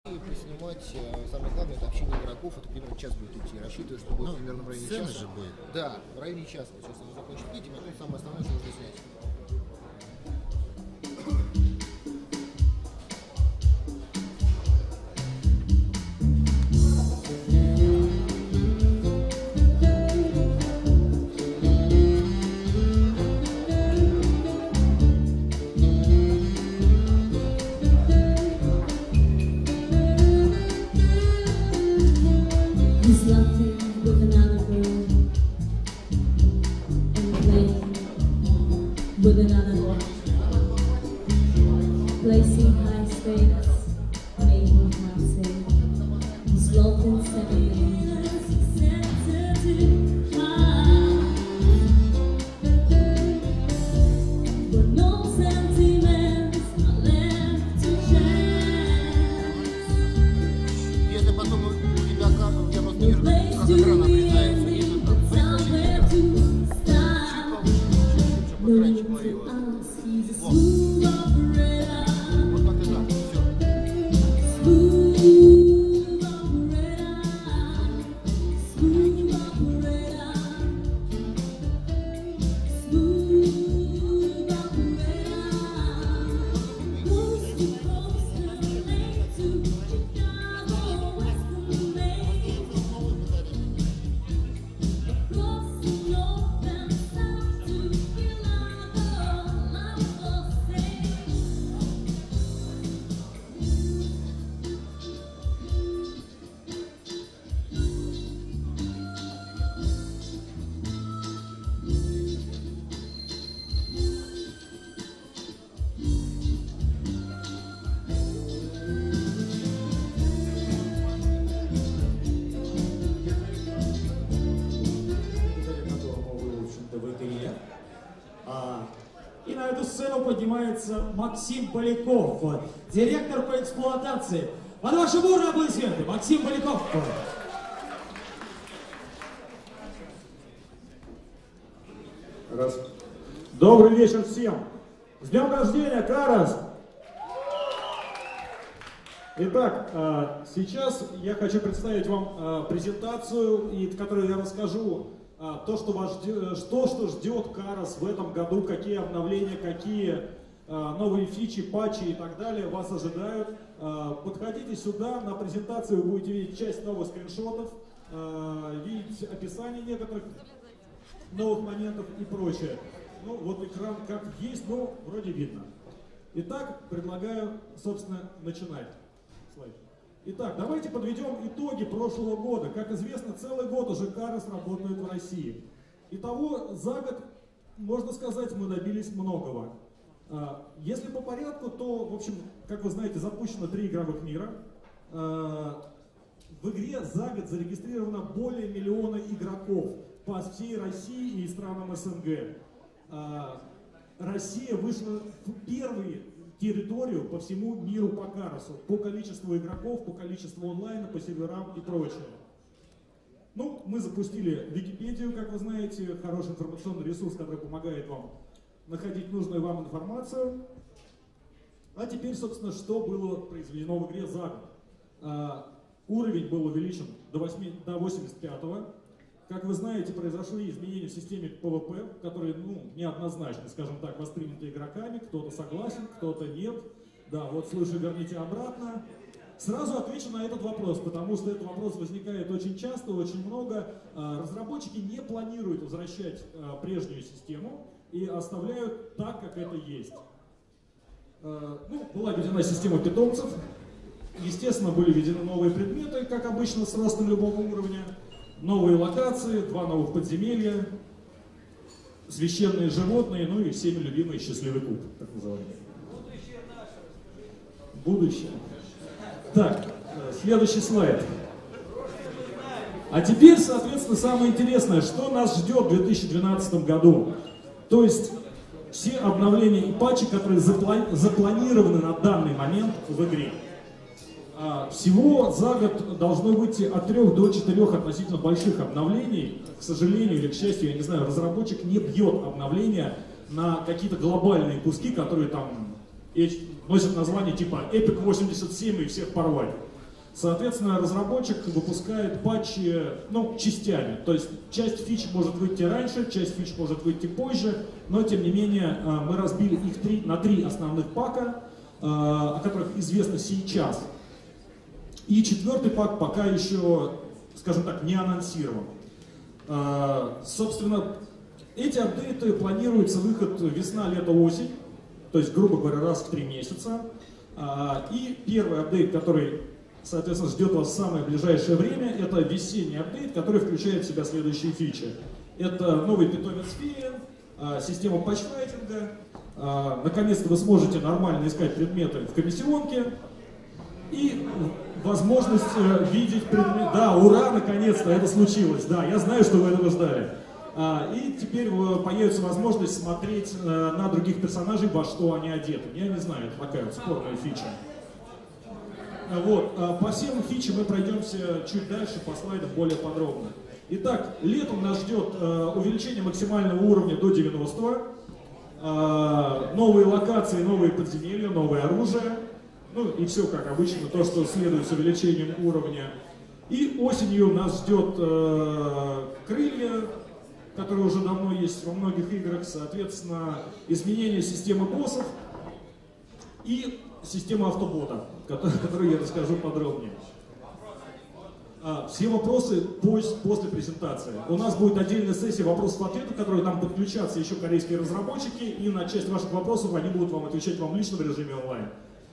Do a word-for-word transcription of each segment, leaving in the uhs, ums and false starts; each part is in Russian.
Поснимать, самое главное, это общение игроков, это примерно час будет идти. Рассчитываю, что будет ну, примерно в районе часа. Же будет. Да, в районе часа. Вот сейчас мы закончим видео, а то самое основное, что нужно снять. With another one, placing high stakes, making high stakes, he's loved and sentimental. But no sentiments are left to chance. Если потом у тебя камеру, я просто вижу, как экран обрезается, ниже там, чуть повыше, чуть чуть чуть чуть вот как-то так, И на эту сцену поднимается Максим Поляков, директор по эксплуатации. Под ваши бурные аплодисменты, Максим Поляков. Раз. Добрый вечер всем. С днем рождения, Карас! Итак, сейчас я хочу представить вам презентацию, в которой я расскажу то, что, вас ждет, что, что ждет Карас в этом году, какие обновления, какие новые фичи, патчи и так далее вас ожидают. Подходите сюда, на презентации вы будете видеть часть новых скриншотов, видеть описание некоторых новых моментов и прочее. Ну вот экран как есть, но вроде видно. Итак, предлагаю, собственно, начинать. Итак, давайте подведем итоги прошлого года. Как известно, целый год уже Карас работает в России. Итого, за год, можно сказать, мы добились многого. Если по порядку, то, в общем, как вы знаете, запущено три игровых мира. В игре за год зарегистрировано более миллиона игроков по всей России и странам СНГ. Россия вышла в первые территорию по всему миру по Карасу, по количеству игроков, по количеству онлайна, по серверам и прочее. Ну, мы запустили Википедию, как вы знаете, хороший информационный ресурс, который помогает вам находить нужную вам информацию. А теперь, собственно, что было произведено в игре за год. А, уровень был увеличен до, до восемьдесят пятого. Как вы знаете, произошли изменения в системе пэ вэ пэ, которые, ну, неоднозначно, скажем так, восприняты игроками. Кто-то согласен, кто-то нет. Да, вот слышу, верните обратно. Сразу отвечу на этот вопрос, потому что этот вопрос возникает очень часто, очень много. Разработчики не планируют возвращать прежнюю систему и оставляют так, как это есть. Ну, была введена система питомцев. Естественно, были введены новые предметы, как обычно, с ростом любого уровня. Новые локации, два новых подземелья, священные животные, ну и всеми любимый счастливый куб, так называемый. Будущее наше. Будущее. Так, следующий слайд. А теперь, соответственно, самое интересное, что нас ждет в две тысячи двенадцатом году. То есть все обновления и патчи, которые запланированы на данный момент в игре. Всего за год должно выйти от трех до четырех относительно больших обновлений. К сожалению или к счастью, я не знаю, разработчик не бьет обновления на какие-то глобальные куски, которые там носят название типа Epic восемьдесят семь и всех порвать. Соответственно, разработчик выпускает патчи, ну, частями. То есть часть фич может выйти раньше, часть фич может выйти позже, но тем не менее мы разбили их три, на три основных пака, о которых известно сейчас. И четвертый пак пока еще, скажем так, не анонсирован. Собственно, эти апдейты планируется выход весна, лето, осень, то есть, грубо говоря, раз в три месяца. И первый апдейт, который, соответственно, ждет вас в самое ближайшее время, это весенний апдейт, который включает в себя следующие фичи. Это новый питомец фея, система патчфайтинга, наконец-то вы сможете нормально искать предметы в комиссионке и возможность видеть предметы. Да, ура, наконец-то это случилось, да, я знаю, что вы этого ждали. И теперь появится возможность смотреть на других персонажей, во что они одеты. Я не знаю, это такая вот спорная фича. Вот. По всем фичам мы пройдемся чуть дальше, по слайдам более подробно. Итак, летом нас ждет увеличение максимального уровня до девяностого, новые локации, новые подземелья, новое оружие, ну и все как обычно, то, что следует с увеличением уровня. И осенью нас ждет крылья, которые уже давно есть во многих играх, соответственно, изменение системы боссов и система автобота, которую я расскажу подробнее. Все вопросы после презентации. У нас будет отдельная сессия вопросов-ответов, в которой там подключатся еще корейские разработчики, и на часть ваших вопросов они будут вам отвечать вам лично в режиме онлайн.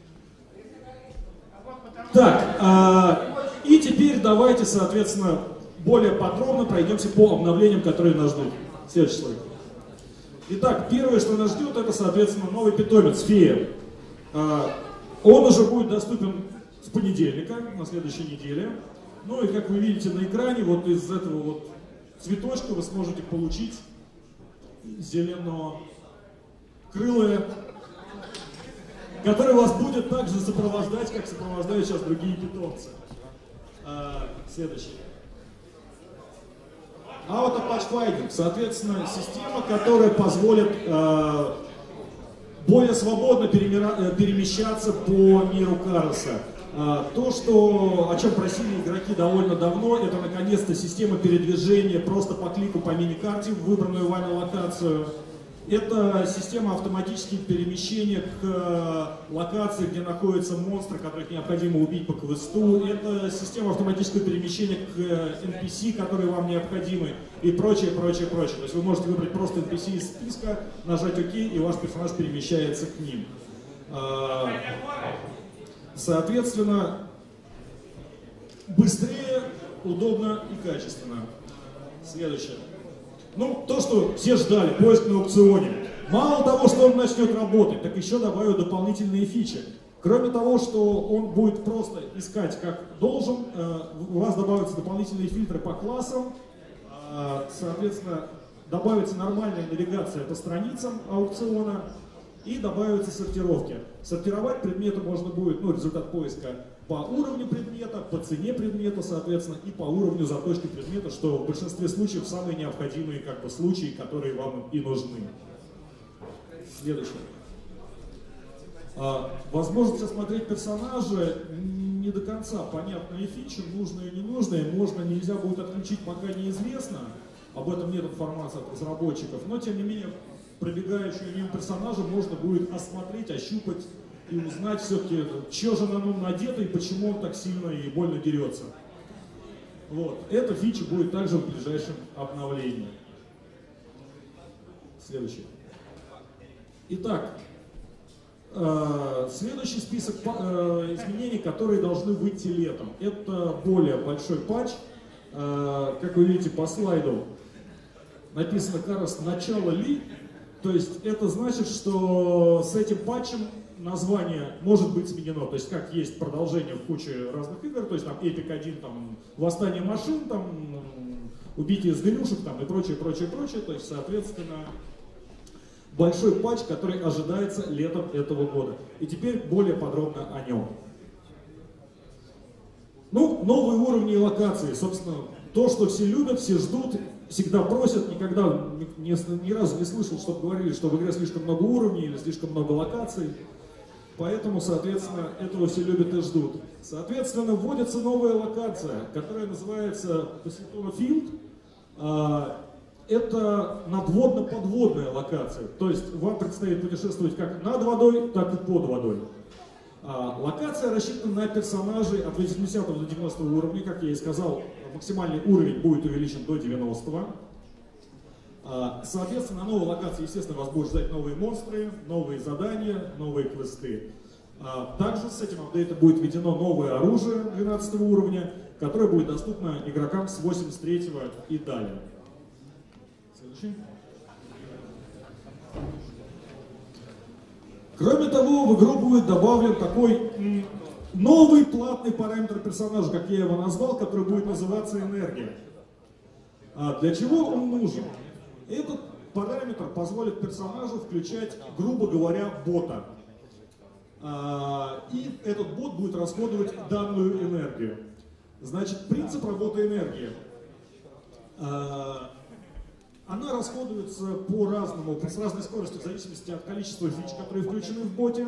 Так, и теперь давайте, соответственно, более подробно пройдемся по обновлениям, которые нас ждут. Следующий слайд. Итак, первое, что нас ждет, это, соответственно, новый питомец фея. Он уже будет доступен с понедельника, на следующей неделе. Ну и как вы видите на экране, вот из этого вот цветочка вы сможете получить зеленого крылая, который вас будет также сопровождать, как сопровождают сейчас другие питомцы. Следующий. Auto-Patchfinding, соответственно, система, которая позволит э, более свободно перемещаться по миру Кароса. Э, то, что, о чем просили игроки довольно давно, это наконец-то система передвижения просто по клику по мини-карте в выбранную вами локацию. Это система автоматических перемещений к локации, где находятся монстры, которых необходимо убить по квесту. Это система автоматического перемещения к эн пи си, которые вам необходимы, и прочее, прочее, прочее. То есть вы можете выбрать просто эн пи си из списка, нажать ОК, и ваш персонаж перемещается к ним. Соответственно, быстрее, удобно и качественно. Следующее. Ну, то, что все ждали, поиск на аукционе. Мало того, что он начнет работать, так еще добавят дополнительные фичи. Кроме того, что он будет просто искать как должен, у вас добавятся дополнительные фильтры по классам, соответственно, добавится нормальная навигация по страницам аукциона и добавятся сортировки. Сортировать предметы можно будет, ну, результат поиска по уровню предмета, по цене предмета, соответственно, и по уровню заточки предмета, что в большинстве случаев самые необходимые как бы случаи, которые вам и нужны. Следующее. А, возможность осмотреть персонажа не до конца понятные фичи, нужные и ненужные, можно, нельзя будет отключить, пока неизвестно, об этом нет информации от разработчиков, но тем не менее пробегающего мимо персонажа можно будет осмотреть, ощупать и узнать все-таки, что же на нем надето и почему он так сильно и больно дерется. Вот. Эта фича будет также в ближайшем обновлении. Следующий. Итак, э, следующий список э, изменений, которые должны выйти летом. Это более большой патч. Э, как вы видите по слайду, написано как раз «Начало ли». То есть это значит, что с этим патчем название может быть сменено. То есть как есть продолжение в куче разных игр, то есть там Эпик один, там Восстание машин, там Убитие зверюшек там, и прочее, прочее, прочее. То есть, соответственно, большой патч, который ожидается летом этого года. И теперь более подробно о нем. Ну, новые уровни и локации. Собственно, то, что все любят, все ждут, всегда просят. Никогда, ни, ни разу не слышал, чтобы говорили, что в игре слишком много уровней или слишком много локаций. Поэтому, соответственно, этого все любят и ждут. Соответственно, вводится новая локация, которая называется Positano Field. Это надводно-подводная локация. То есть вам предстоит путешествовать как над водой, так и под водой. Локация рассчитана на персонажей от восьмидесятого до девяностого уровня. Как я и сказал, максимальный уровень будет увеличен до девяностого. Соответственно, на новой локации, естественно, вас будут ждать новые монстры, новые задания, новые квесты. Также с этим апдейтом будет введено новое оружие двенадцатого уровня, которое будет доступно игрокам с восемьдесят третьего и далее. Следующий. Кроме того, в игру будет добавлен такой новый платный параметр персонажа, как я его назвал, который будет называться энергия. А для чего он нужен? Этот параметр позволит персонажу включать, грубо говоря, бота. А, и этот бот будет расходовать данную энергию. Значит, принцип работы энергии. А, она расходуется по-разному, с разной скоростью, в зависимости от количества фич, которые включены в боте.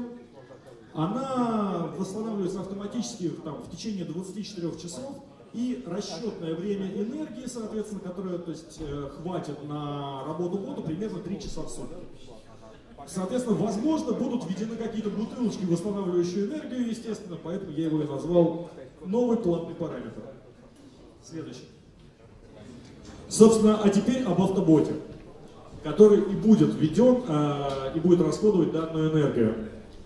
Она восстанавливается автоматически там, в течение двадцати четырёх часов. И расчетное время энергии, соответственно, которое то есть, э, хватит на работу бота, примерно три часа в сутки. Соответственно, возможно, будут введены какие-то бутылочки, восстанавливающие энергию, естественно, поэтому я его и назвал новый платный параметр. Следующий. Собственно, а теперь об автоботе, который и будет введен, э, и будет расходовать данную энергию.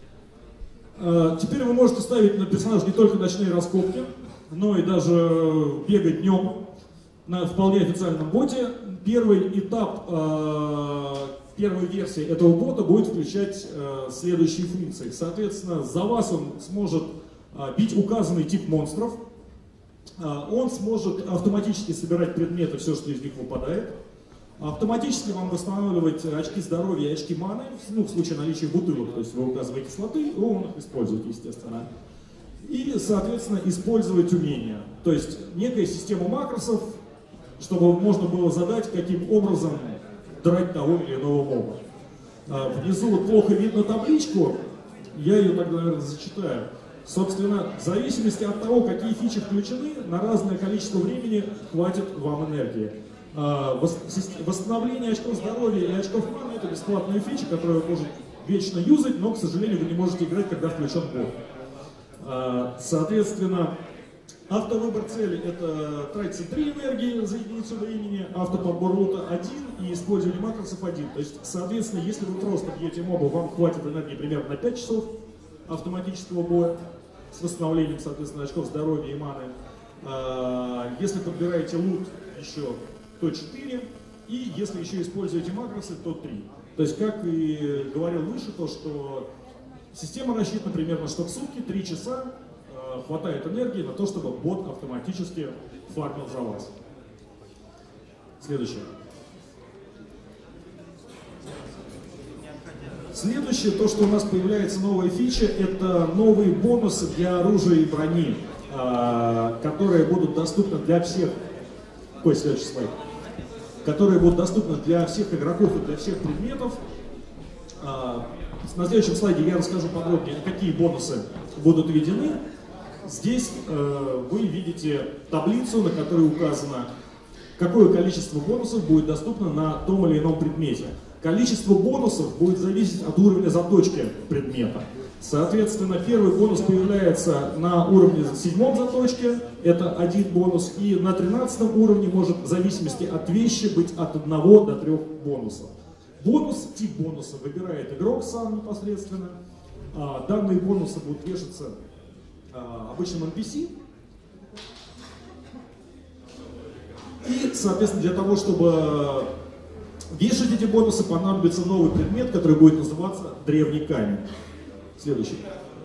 Э, теперь вы можете ставить на персонажа не только ночные раскопки, но и даже бегать днем на вполне официальном боте. Первый этап э, первой версии этого бота будет включать э, следующие функции. Соответственно, за вас он сможет э, бить указанный тип монстров. Э, он сможет автоматически собирать предметы, все, что из них выпадает. Автоматически вам восстанавливать очки здоровья и очки маны, ну, в случае наличия бутылок. То есть вы указываете слоты, он их использует, естественно. И, соответственно, использовать умения. То есть некая система макросов, чтобы можно было задать, каким образом драть того или иного моба. А внизу вот плохо видно табличку, я ее тогда, наверное, зачитаю. Собственно, в зависимости от того, какие фичи включены, на разное количество времени хватит вам энергии. А восстановление очков здоровья и очков маны — это бесплатные фичи, которые вы можете вечно юзать, но, к сожалению, вы не можете играть, когда включен бот. Соответственно, автовыбор цели — это тратится три энергии за единицу времени, автоподбор лута один и использование макросов один. То есть, соответственно, если вы просто бьете моба, вам хватит энергии примерно на пять часов автоматического боя с восстановлением, соответственно, очков здоровья и маны. Если подбираете лут еще, то четыре, и если еще используете макросы, то три. То есть, как и говорил выше, то что система рассчитана примерно, что в сутки три часа э, хватает энергии на то, чтобы бот автоматически фармил за вас. Следующее. Следующее, то, что у нас появляется новая фича, это новые бонусы для оружия и брони, э, которые будут доступны для всех. Какой следующий слайд? Которые будут доступны для всех игроков и для всех предметов. Э, На следующем слайде я расскажу подробнее, какие бонусы будут введены. Здесь э, вы видите таблицу, на которой указано, какое количество бонусов будет доступно на том или ином предмете. Количество бонусов будет зависеть от уровня заточки предмета. Соответственно, первый бонус появляется на уровне седьмом заточки, это один бонус, и на тринадцатом уровне может в зависимости от вещи быть от одного до трех бонусов. Бонус, тип бонуса выбирает игрок сам непосредственно. А, данные бонусы будут вешаться а, обычным эн пи си. И, соответственно, для того, чтобы вешать эти бонусы, понадобится новый предмет, который будет называться древний камень. Следующий.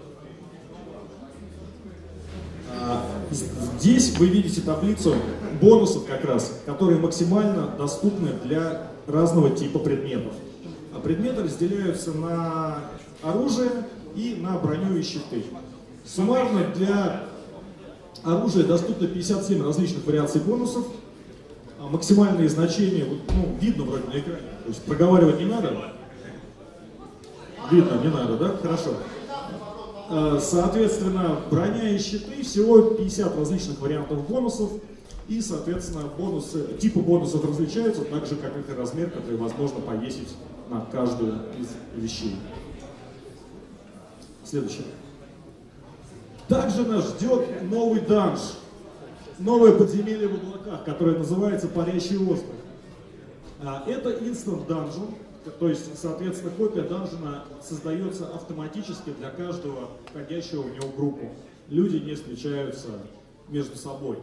А, здесь вы видите таблицу бонусов как раз, которые максимально доступны для разного типа предметов. А предметы разделяются на оружие и на броню и щиты. Суммарно для оружия доступно пятьдесят семь различных вариаций бонусов. А максимальные значения, ну, видно вроде на экране, то есть проговаривать не надо. Видно, не надо, да? Хорошо. Соответственно, броня и щиты, всего пятьдесят различных вариантов бонусов. И, соответственно, бонусы, типы бонусов различаются, так же, как их размер, который возможно повесить на каждую из вещей. Следующее. Также нас ждет новый данж, новое подземелье в облаках, которое называется Парящий остров. Это Instant Dungeon, то есть, соответственно, копия данжена создается автоматически для каждого входящего в него группу. Люди не встречаются между собой.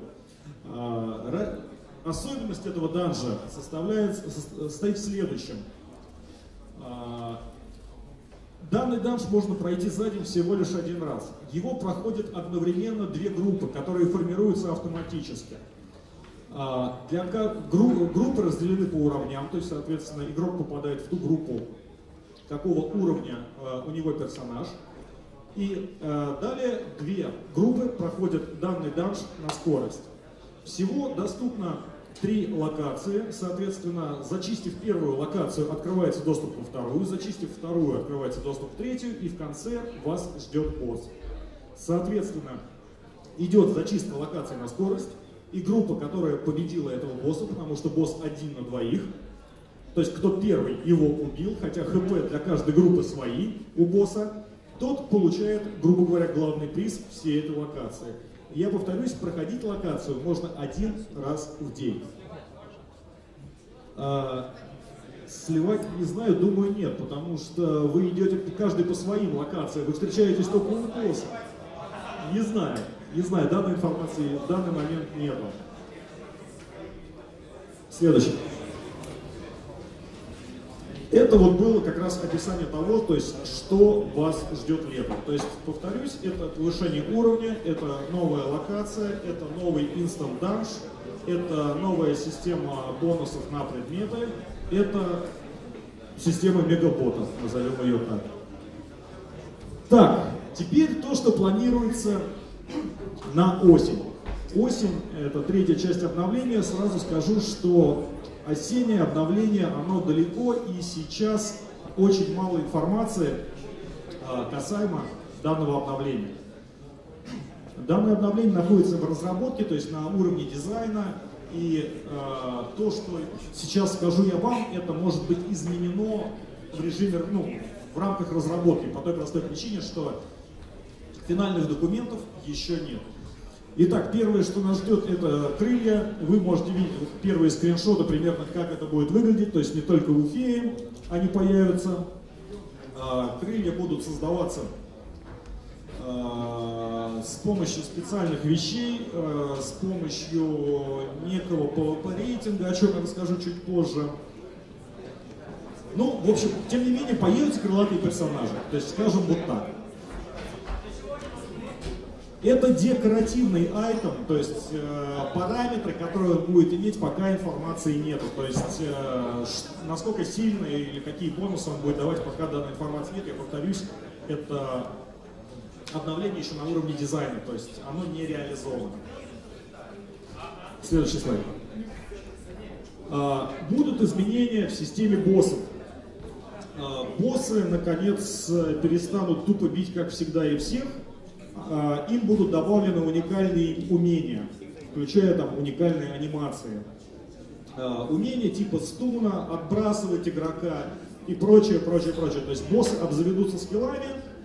Особенность этого данжа составляет, состоит в следующем. Данный данж можно пройти за день всего лишь один раз. Его проходят одновременно две группы, которые формируются автоматически. Для группы разделены по уровням, то есть, соответственно, игрок попадает в ту группу, какого уровня у него персонаж. И далее две группы проходят данный данж на скорость. Всего доступно три локации, соответственно, зачистив первую локацию, открывается доступ во вторую, зачистив вторую, открывается доступ в третью, и в конце вас ждет босс. Соответственно, идет зачистка локации на скорость, и группа, которая победила этого босса, потому что босс один на двоих, то есть кто первый его убил, хотя хп для каждой группы свои у босса, тот получает, грубо говоря, главный приз всей этой локации. Я повторюсь, проходить локацию можно один раз в день. А, сливать, не знаю, думаю, нет, потому что вы идете каждый по своим локациям, вы встречаетесь только у босса. Не знаю, не знаю, данной информации в данный момент нету. Следующий. Это вот было как раз описание того, то есть, что вас ждет летом. То есть, повторюсь, это повышение уровня, это новая локация, это новый Instant Dungeon, это новая система бонусов на предметы, это система мегаботов, назовем ее так. Так, теперь то, что планируется на осень. Осень — это третья часть обновления. Сразу скажу, что осеннее обновление, оно далеко, и сейчас очень мало информации а, касаемо данного обновления. Данное обновление находится в разработке, то есть на уровне дизайна, и а, то, что сейчас скажу я вам, это может быть изменено в режиме, ну, в рамках разработки, по той простой причине, что финальных документов еще нет. Итак, первое, что нас ждет, это крылья. Вы можете видеть первые скриншоты примерно, как это будет выглядеть. То есть не только в Уфе они появятся. Крылья будут создаваться с помощью специальных вещей, с помощью некого пи ви пи-рейтинга, о чем я расскажу чуть позже. Ну, в общем, тем не менее, появятся крылатые персонажи. То есть, скажем вот так. Это декоративный айтем, то есть э, параметры, которые он будет иметь, пока информации нету. То есть э, насколько сильно или какие бонусы он будет давать, пока данной информации нет. Я повторюсь, это обновление еще на уровне дизайна, то есть оно не реализовано. Следующий слайд. Э, будут изменения в системе боссов. Э, боссы, наконец, перестанут тупо бить, как всегда, и всех. Им будут добавлены уникальные умения, включая там уникальные анимации. Умения типа стуна, отбрасывать игрока и прочее, прочее, прочее. То есть боссы обзаведутся скиллами,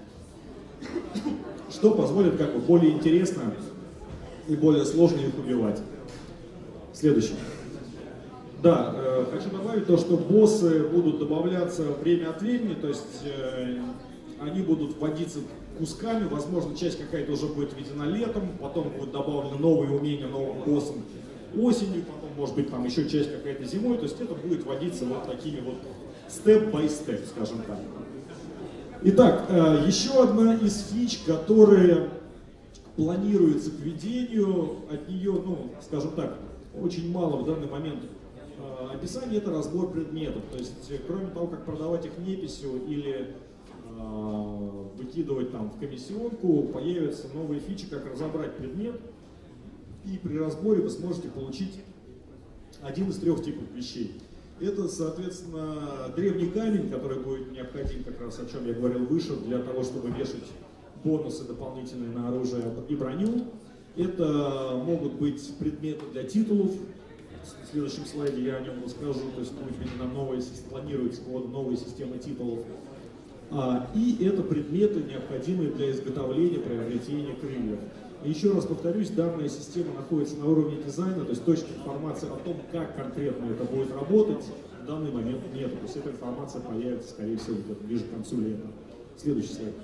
что позволит как бы более интересно и более сложно их убивать. Следующий. Да, э, хочу добавить то, что боссы будут добавляться время от времени, то есть э, они будут вводиться кусками, возможно, часть какая-то уже будет введена летом, потом будут добавлены новые умения новым боссам осенью, потом, может быть, там еще часть какая-то зимой, то есть это будет вводиться вот такими вот степ-бай-степ, скажем так. Итак, еще одна из фич, которая планируется к введению, от нее, ну, скажем так, очень мало в данный момент описания, это разбор предметов, то есть кроме того, как продавать их неписью или выкидывать там в комиссионку, появятся новые фичи, как разобрать предмет, и при разборе вы сможете получить один из трех типов вещей. Это, соответственно, древний камень, который будет необходим, как раз о чем я говорил выше, для того, чтобы вешать бонусы дополнительные на оружие и броню. Это могут быть предметы для титулов. В следующем слайде я о нем расскажу. То есть будет именно новая, планируется вот новая система титулов. А, и это предметы, необходимые для изготовления, приобретения крыльев. И еще раз повторюсь, данная система находится на уровне дизайна, то есть точки информации о том, как конкретно это будет работать, в данный момент нет. То есть эта информация появится, скорее всего, где-то ближе к концу лета. Следующий слайд.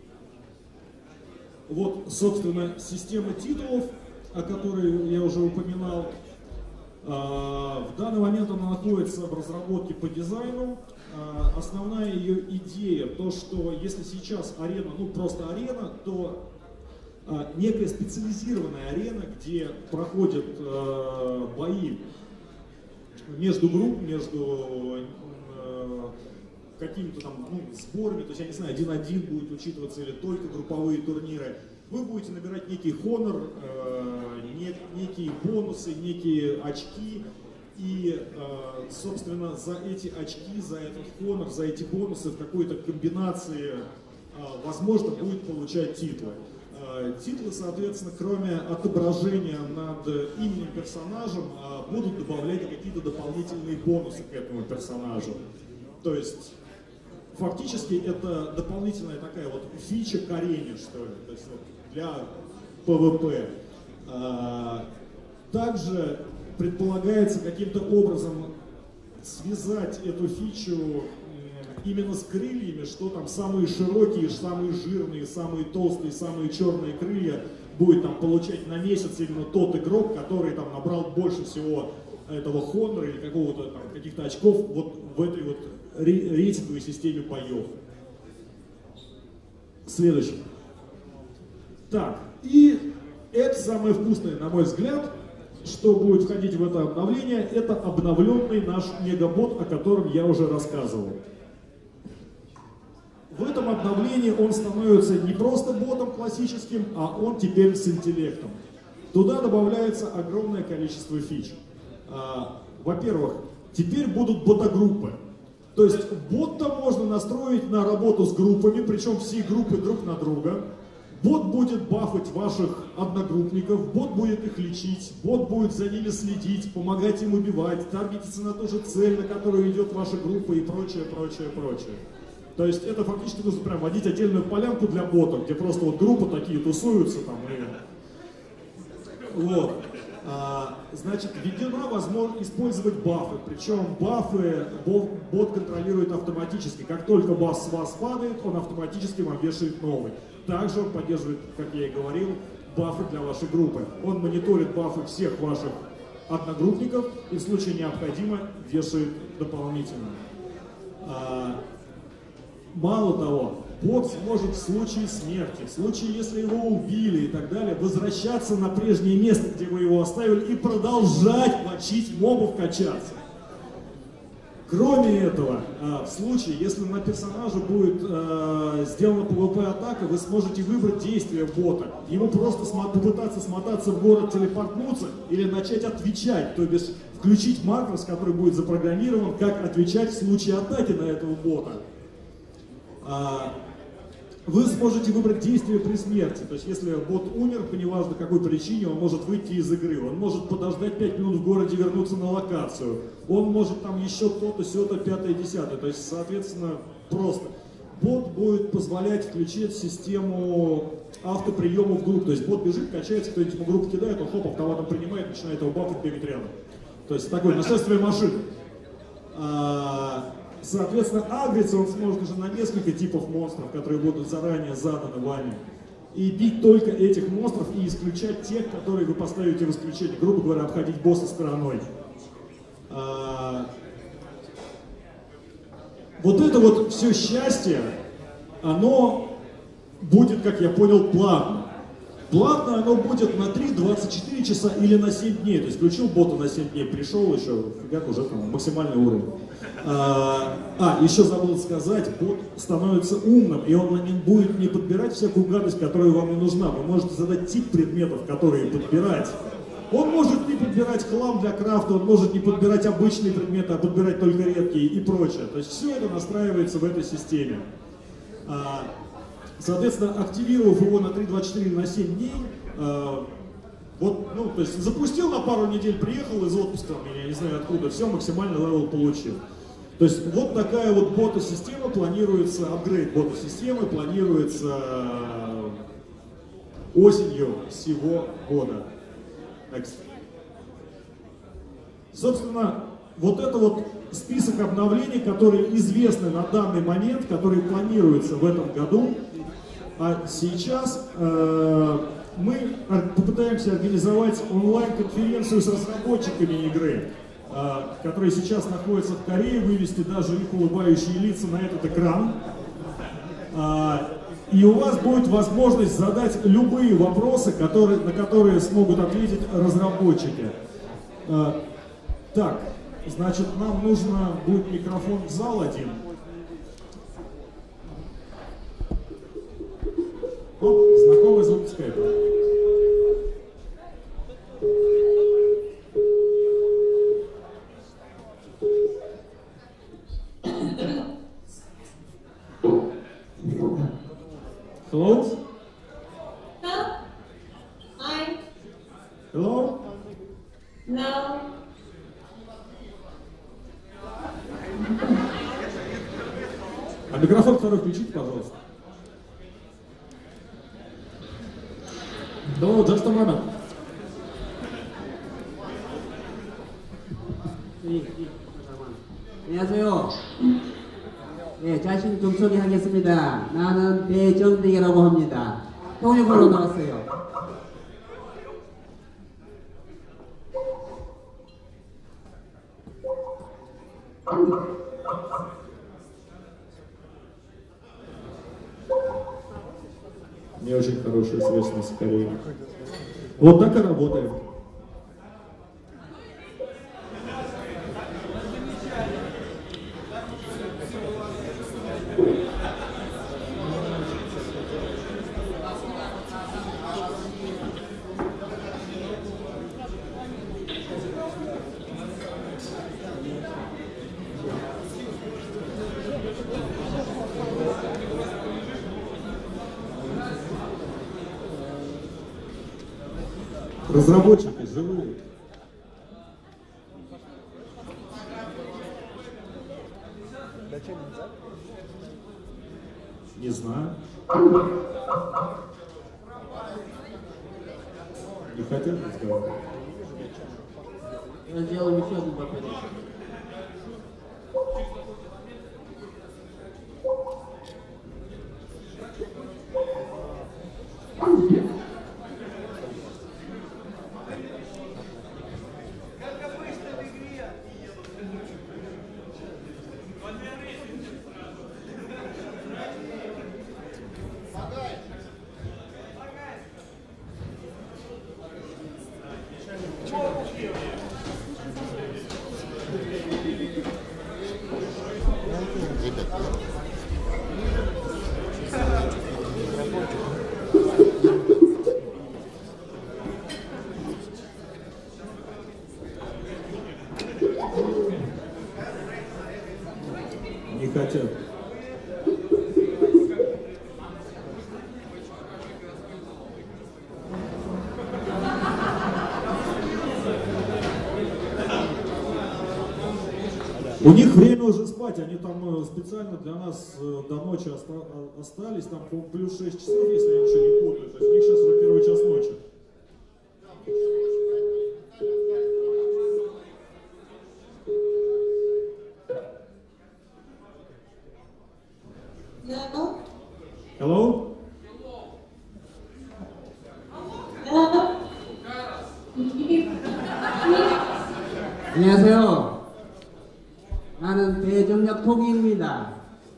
Вот, собственно, система титулов, о которой я уже упоминал. В данный момент она находится в разработке по дизайну. Основная ее идея, то что если сейчас арена, ну просто арена, то некая специализированная арена, где проходят бои между групп, между какими-то там ну, сборами, то есть я не знаю, один-один будет учитываться или только групповые турниры. Вы будете набирать некий хонор, э, нек, некие бонусы, некие очки. И, э, собственно, за эти очки, за этот хонор, за эти бонусы в какой-то комбинации, э, возможно, будет получать титулы. Э, титулы, соответственно, кроме отображения над именем персонажем, э, будут добавлять какие-то дополнительные бонусы к этому персонажу. То есть... Фактически это дополнительная такая вот фича к арене, что ли, то есть вот для пэ вэ пэ. Также предполагается каким-то образом связать эту фичу именно с крыльями, что там самые широкие, самые жирные, самые толстые, самые черные крылья будет там получать на месяц именно тот игрок, который там набрал больше всего этого хонора или какого-то там каких-то очков вот в этой вот рейтинговой системе боев. Следующий. Так, и это самое вкусное, на мой взгляд, что будет входить в это обновление, это обновленный наш мегабот, о котором я уже рассказывал. В этом обновлении он становится не просто ботом классическим, а он теперь с интеллектом. Туда добавляется огромное количество фич. Во-первых, теперь будут ботогруппы. То есть бота можно настроить на работу с группами, причем все группы друг на друга. Бот будет бафать ваших одногруппников, бот будет их лечить, бот будет за ними следить, помогать им убивать, таргетиться на ту же цель, на которую идет ваша группа и прочее, прочее, прочее. То есть это фактически нужно прям водить отдельную полянку для бота, где просто вот группы такие тусуются там и... Вот. А, значит, введена возможность использовать бафы, причем бафы бот контролирует автоматически. Как только баф с вас падает, он автоматически вам вешает новый. Также он поддерживает, как я и говорил, бафы для вашей группы. Он мониторит бафы всех ваших одногруппников и в случае необходимо вешает дополнительно. А, мало того, бот сможет в случае смерти, в случае, если его убили и так далее, возвращаться на прежнее место, где вы его оставили, и продолжать мочить мобов, качаться. Кроме этого, в случае, если на персонаже будет э, сделана пэ вэ пэ-атака, вы сможете выбрать действие бота. Ему просто попытаться смотаться в город, телепортнуться или начать отвечать, то есть включить макрос, который будет запрограммирован, как отвечать в случае атаки на этого бота. Вы сможете выбрать действие при смерти, то есть если бот умер, по неважно какой причине, он может выйти из игры, он может подождать пять минут в городе, вернуться на локацию, он может там еще то-то, сё-то, пятое, десятое, то есть соответственно просто. Бот будет позволять включить систему автоприема в группу, то есть бот бежит, качается, кто-нибудь ему группу кидает, он хоп, автоматом принимает, начинает его бафать, бегать рядом. То есть такое нашествие машин. Соответственно, агриться он сможет уже на несколько типов монстров, которые будут заранее заданы вами. И бить только этих монстров и исключать тех, которые вы поставите в исключение. Грубо говоря, обходить босса стороной. А... Вот это вот все счастье, оно будет, как я понял, платно. Платно оно будет на три, двадцать четыре часа или на семь дней. То есть включил бота на семь дней, пришел еще, фигак, уже там максимальный уровень. А, а, еще забыл сказать, бот становится умным, и он не будет не подбирать всякую гадость, которая вам не нужна. Вы можете задать тип предметов, которые подбирать. Он может не подбирать хлам для крафта, он может не подбирать обычные предметы, а подбирать только редкие и прочее. То есть все это настраивается в этой системе. А, Соответственно, активировав его на три двадцать четыре на семь дней, э, вот, ну, то есть запустил на пару недель, приехал из отпуска, я не знаю откуда, все, максимальный левел получил. То есть вот такая вот бота-система планируется, апгрейд бота-системы планируется осенью сего года. Next. Собственно, вот это вот список обновлений, которые известны на данный момент, которые планируются в этом году. А сейчас э, мы попытаемся организовать онлайн-конференцию с разработчиками игры, э, которые сейчас находятся в Корее, вывести даже их улыбающие лица на этот экран. Э, и у вас будет возможность задать любые вопросы, которые, на которые смогут ответить разработчики. Э, так, значит, нам нужно будет микрофон в зал один. Оп, знакомый звук скайпа. Hello? Hello? Hi? Hello? No? А микрофон второй включите, пожалуйста. Hello, just a moment. 안녕하세요. 네, 자신 좀 소개하겠습니다. 나는 배정택이라고 합니다. 통역으로 나왔어요. Не очень хорошая связь с Кореей. Вот так и работаем. Разработчики живые. Не знаю. Не хотят разговаривать. Я сделаю еще один вопрос. Не хотят. У них время уже спать, они там специально для нас до ночи оста остались, там плюс шесть часов, если я ничего не путаю, то есть у них сейчас уже первый час ночи. No? Hello? No? 안녕하세요. 나는 배정혁 통일입니다.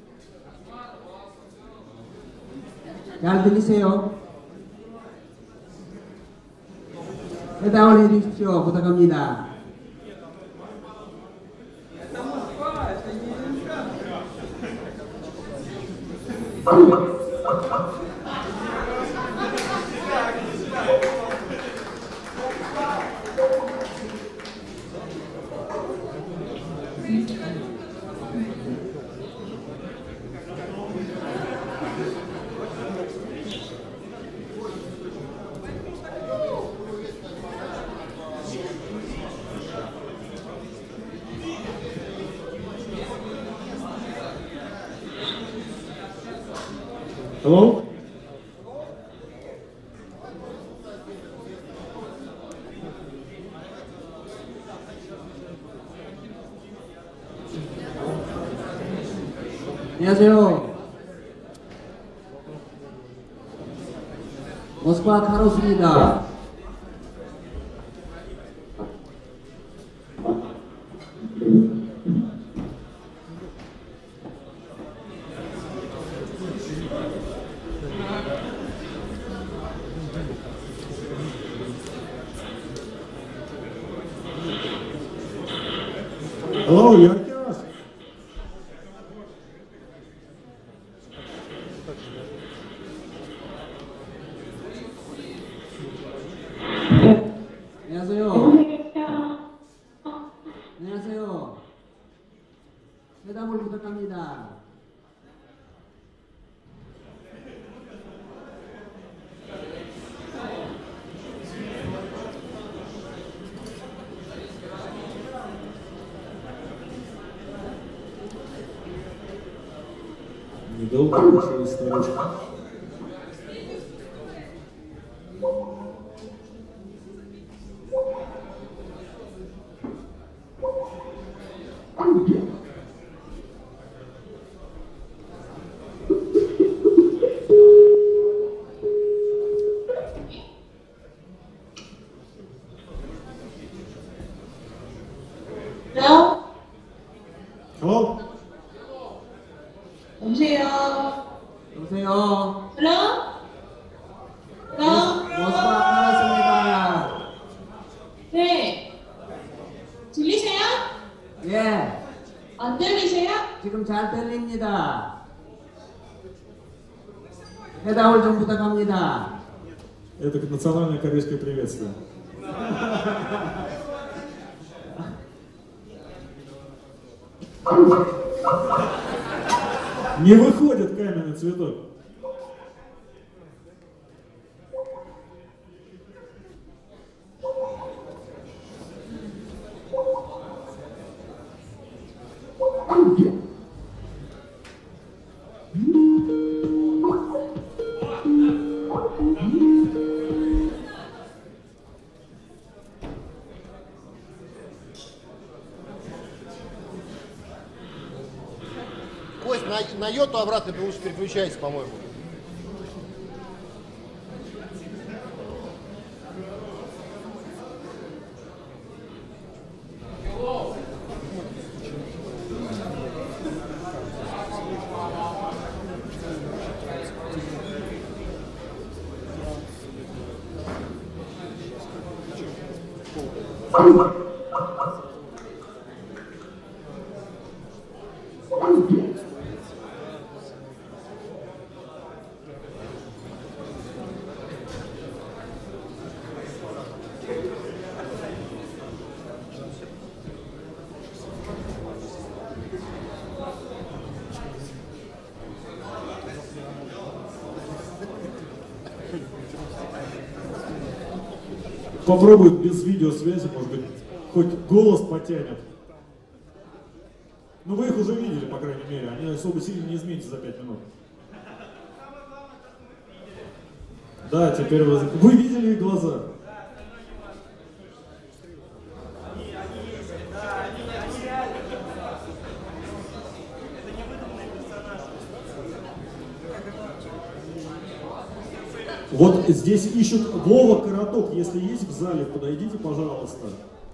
잘 들리세요? 대답을 해주십시오. 부탁합니다. Hello? 안녕하세요. 모스크바 카로스입니다. Hello, я Аркас. 안녕하세요. 안녕하세요. 회담을 부탁합니다. Недолго началась старушка. Hello? Hello? 여보세요? 여보세요. Hello? Hello? 모스크바 카로스입니다. 네. 들리세요? 예, 안 들리세요? 지금 잘 들립니다. 회담을 좀 부탁합니다. Это как национальное корейское приветствие. Не выходит каменный цветок. Кость, на, на йоту обратно ты лучше переключайся, по-моему. Попробует без видеосвязи, может быть, хоть голос потянет. Ну вы их уже видели, по крайней мере, они особо сильно не изменятся за пять минут. Да, теперь вы... Вы видели их глаза? Вот здесь ищут Вова Короток. Если есть в зале, подойдите, пожалуйста.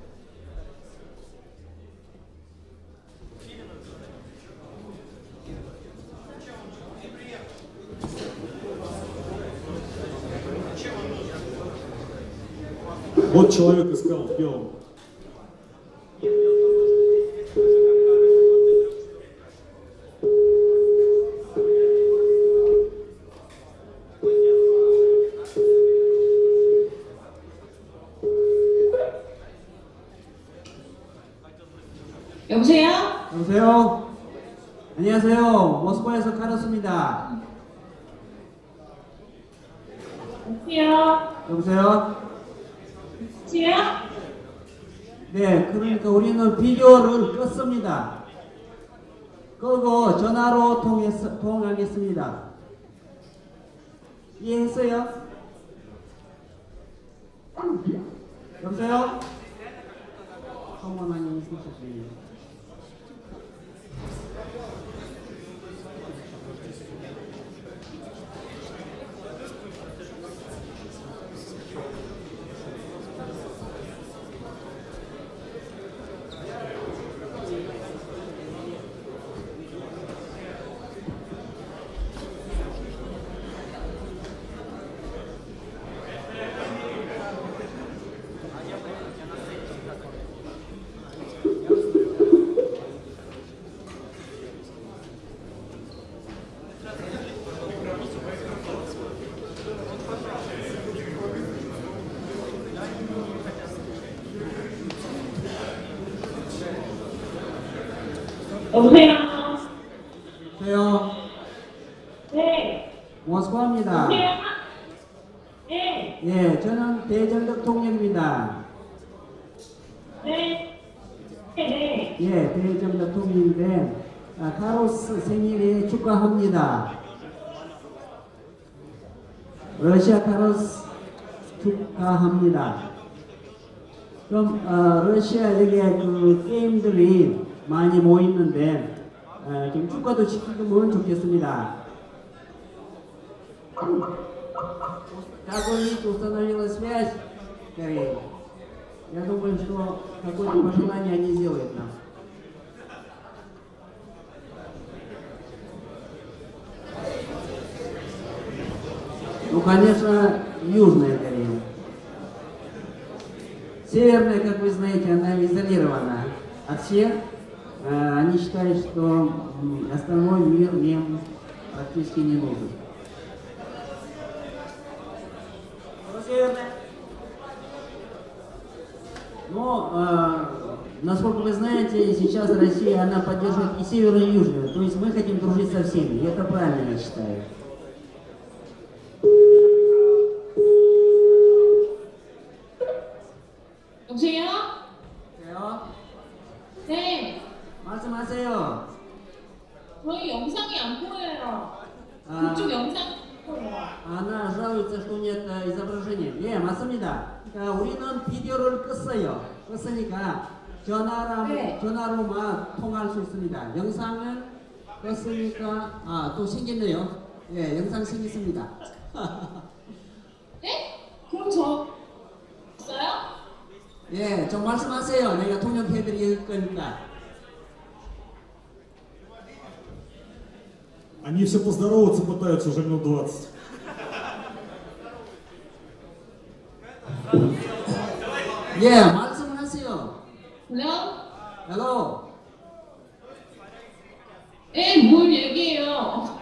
Вот человек искал в белом. 여보세요? 여보세요. 안녕하세요. 모스크바에서 카로스입니다. 여보세요? 여보세요. 여보세요? 네, 그러니까 우리는 비디오를 껐습니다. 끄고 전화로 통해서 통하겠습니다. 이해했어요? 여보세요? 성원아님 있으셨어요. 여보세요? 저요, 네. 모스크바입니다. 여보세요? 네. 예, 저는 대전적 통역입니다. 네. 네. 네. 예, 대전적 통역인데, 아, 카로스 생일에 축하합니다. 러시아 카로스 축하합니다. 그럼, 어, 러시아에 그 게임들이 많이 모이는데, 어, 좀 축하도 시키면 좋겠습니다. Как у них установилась связь, скорее. Я думаю, что какое-то пожелание они сделают нам. Ну, конечно, Южная Корея. Северная, как вы знаете, она изолирована от всех. Они считают, что остальной мир им практически не нужен. Но, э, насколько вы знаете, сейчас Россия, она поддерживает и северную, и южную. То есть мы хотим дружить со всеми. И это правильно, я считаю. 여보세요? 저요? 네. 말씀하세요. 저희 영상이 안 보여요. 아. 그쪽 영상 안 보여요. Она жалуется, что нет 어, изображения. 예, 맞습니다. 그러니까 우리는 비디오를 껐어요. 껐으니까 전화로, 네. 전화로만 통화할 수 있습니다. 영상은 껐으니까, 아, 또 생겼네요. 예, 영상 생겼습니다. 네? 그럼 저 있어요? 예, 좀 말씀하세요. 내가 통역해드릴 거니까. Они все поздороваться пытаются уже минут двадцать. 예, 말씀하세요. 그래요? 헬로. 예, 뭘 얘기해요?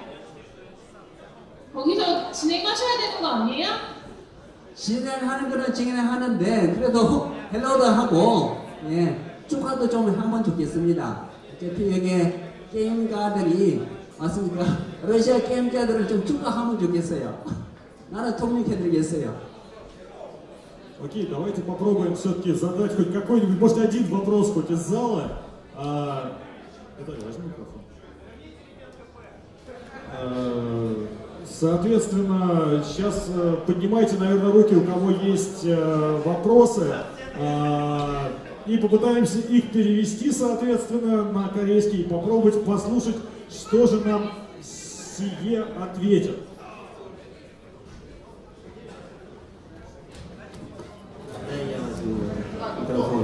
거기서 진행하셔야 되는 거 아니에요? 진행하는 거는 진행하는데 그래도 헬로도 하고 예, 축하도 좀 하면 좋겠습니다. 어차피 여기 게임가들이 맞습니까? 러시아 게임가들을 좀 축하하면 좋겠어요. 나는 통역해드리겠어요. Окей, давайте попробуем все-таки задать хоть какой-нибудь, может, один вопрос хоть из зала. А, Виталий, возьми микрофон. А, соответственно, сейчас поднимайте, наверное, руки, у кого есть вопросы, а, и попытаемся их перевести, соответственно, на корейский, и попробовать послушать, что же нам сие ответит. 미krofon.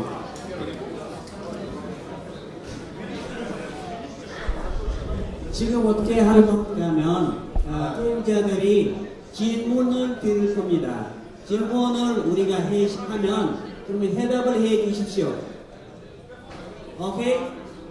지금 어떻게 하는 거냐면 아, 게임자들이 질문을 드릴 겁니다. 질문을 우리가 해, 하면 그러면 해답을 해 주십시오. 오케이?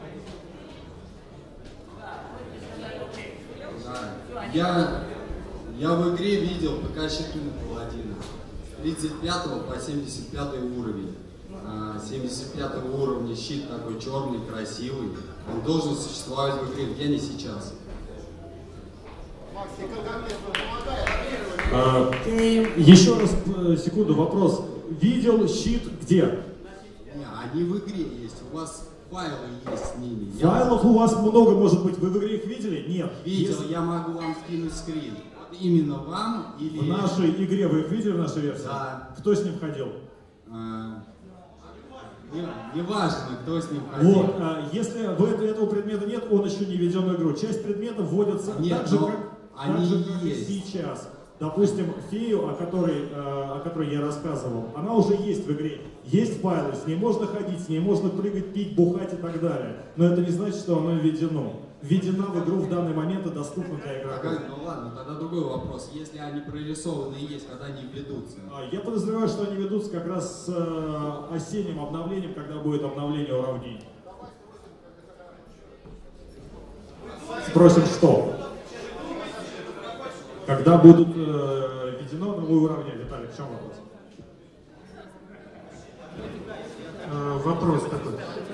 Я, я в игре видел ПК Щитун паладина. тридцать пятого по семьдесят пятый уровень. А, семьдесят пятого уровня щит такой черный, красивый. Он должен существовать в игре. Где не сейчас? А, еще раз, секунду, вопрос. Видел щит где? Не, они в игре есть. У вас файлы есть с ними. Файлов у вас много, может быть, вы в игре их видели? Нет. Я видел, Если- я могу вам скинуть скрин. Вот именно вам или... В нашей игре вы их видели, в нашей версии? Да. Кто с ним ходил? А, не, не важно, кто с ним ходил. Вот, а, если в это, этого предмета нет, он еще не введен в игру. Часть предметов вводится Нет, так же, но как, они так же, как и есть. сейчас. Допустим, фею, о которой, э, о которой я рассказывал, она уже есть в игре. Есть файлы, с ней можно ходить, с ней можно прыгать, пить, бухать и так далее. Но это не значит, что оно введено. Введена в игру в данный момент и доступна для игроков. Ага, ну ладно, тогда другой вопрос. Если они прорисованы есть, когда они ведутся? А, Я подозреваю, что они ведутся как раз с э, осенним обновлением, когда будет обновление уравнений. Спросим, что? Когда будут э, введено новые уравнения? Виталий, в чем вопрос? Э, вопрос такой.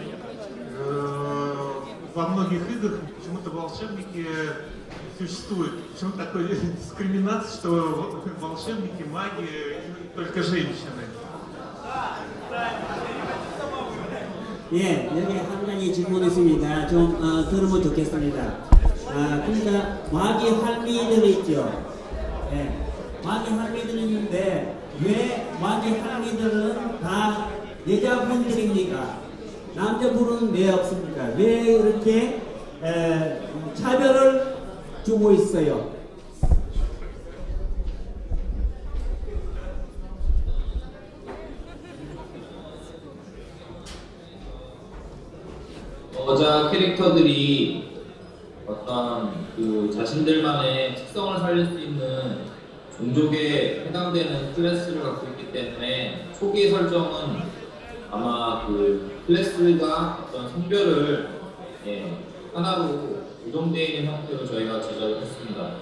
Э, во многих играх почему-то волшебники существуют. Почему такая дискриминация, что волшебники, маги, только женщины? 예, 여기 한 가지 질문이 있습니다. 좀 어, 들으면 좋겠습니다. 아, 그러니까 마귀 할미들이 있죠. 예, 마귀 할미들이 있는데 왜 마귀 할미들은 다 여자분들입니까? 남자분은 왜 없습니까? 왜 이렇게 에, 차별을 주고 있어요? 여자 캐릭터들이 어떤 그 자신들만의 특성을 살릴 수 있는 종족에 해당되는 클래스를 갖고 있기 때문에 초기 설정은 아마 그 클래스가 어떤 성별을 예, 하나로 고정되어 있는 형태로 저희가 제작을 했습니다.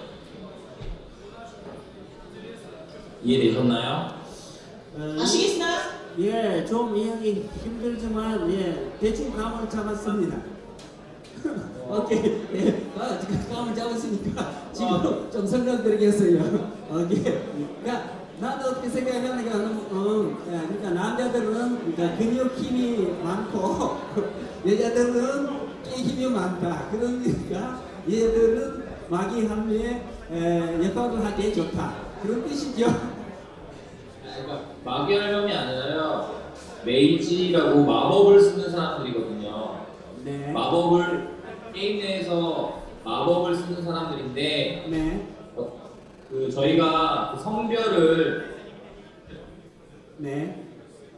이해되셨나요? 아시겠나요? 예, 좀 이해하기 힘들지만 예, 대충 감을 잡았습니다. 오케이, 예, 아, 감을 잡았으니까 지금 좀 설명드리겠어요. 오케이, 그러니까 나도 어떻게 생각하는가 하면, 어, 예, 그러니까 남자들은 그러니까 근육 힘이 많고 여자들은 깨 힘이 많다. 그러니까 얘들은 마귀 합리에 역할을 하기에 좋다. 그런 뜻이죠. 마귀 할멈이 아니라요. 메이지라고 마법을 쓰는 사람들이거든요. 네. 마법을 게임 내에서 마법을 쓰는 사람들인데 네. 어, 그 저희가 그 성별을 네.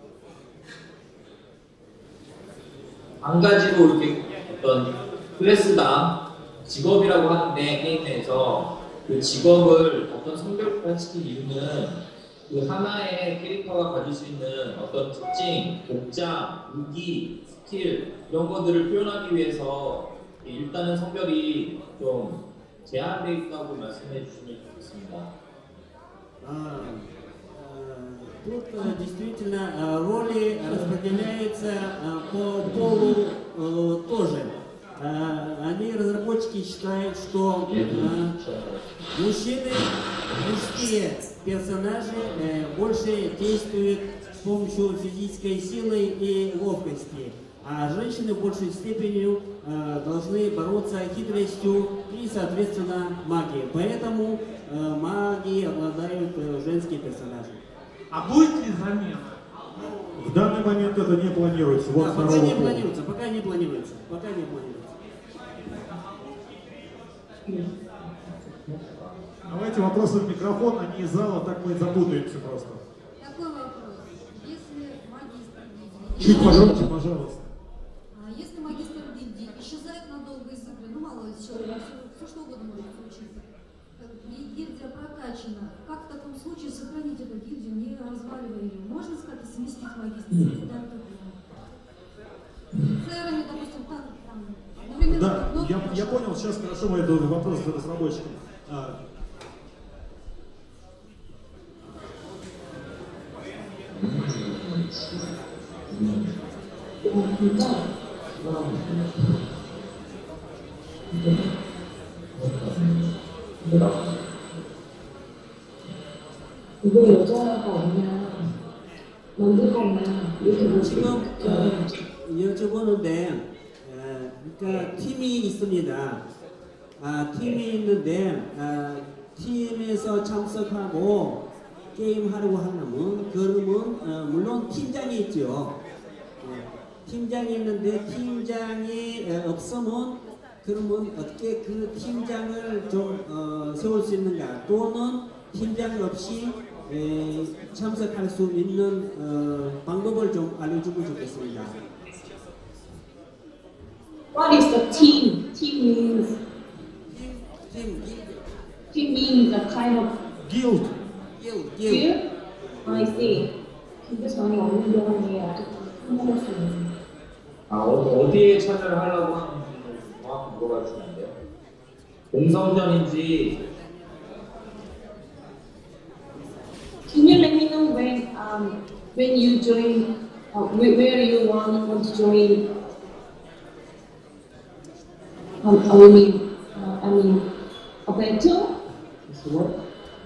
한 가지로 이렇게 어떤 클래스당 직업이라고 하는데 게임 내에서 그 직업을 어떤 성별화 시킨 이유는 그 하나의 캐릭터가 가질 수 있는 어떤 특징, 복장, 무기, 스킬 이런 것들을 표현하기 위해서 일단은 성별이 좀 제한되어 있다고 말씀해 주시면 좋겠습니다. А, Тут э, действительно э, роли распределяются э, по полу э, тоже. Э, Они, разработчики, считают, что э, мужчины, мужские персонажи э, больше действуют с помощью физической силы и ловкости, а женщины в большей степени э, должны бороться хитростью и, соответственно, магией. Поэтому э, маги обладают э, женские персонажи. А будет ли замена? В данный момент это не планируется. Вот Да, пока второго не пола. планируется, пока не планируется, пока не планируется. Давайте вопросы в микрофон, они из зала, так мы запутаемся просто. Такой вопрос. Если магистр гильдии... Чуть погромче, пожалуйста. А если магистр гильдии исчезает надолго из игры, ну мало ли человек, все, все что угодно может случиться, и гильдия прокачана, как в таком случае сохранить эту гильдию, не разваливая ее? Можно сказать, сместить магистра куда-то? Церами, допустим, там, там, например, Да, ну, я, я понял, сейчас хорошо мы этот вопрос с разработчиком. А, 이거 여자가 없냐? 만들 거냐? 이렇게 지금 어, 여쭤보는데, 어, 그러니까 팀이 있습니다. 아, 팀이 있는데 아, 팀에서 참석하고 게임 하려고 하려면 그러면 어, 물론 팀장이 있죠. 예, 팀장이 있는데 팀장이 어, 없으면 그러면 어떻게 그 팀장을 좀 어, 세울 수 있는가, 또는 팀장 없이 에, 참석할 수 있는 어, 방법을 좀 알려주면 좋겠습니다. What is the team? Team means 팀, team means a kind of Guild. guild, guild. guild. I see. 굉장히 어려운 경우에 아직 한국할 수 있는. 아, 어, 어디에 참여를 하려고 하는지를 정확히 물어봐 주시면 안 돼요? 공성전인지. Can you let me know when um when you join uh, where, where you want want to join? Um, I mean, uh, I mean, a battle? Is the word?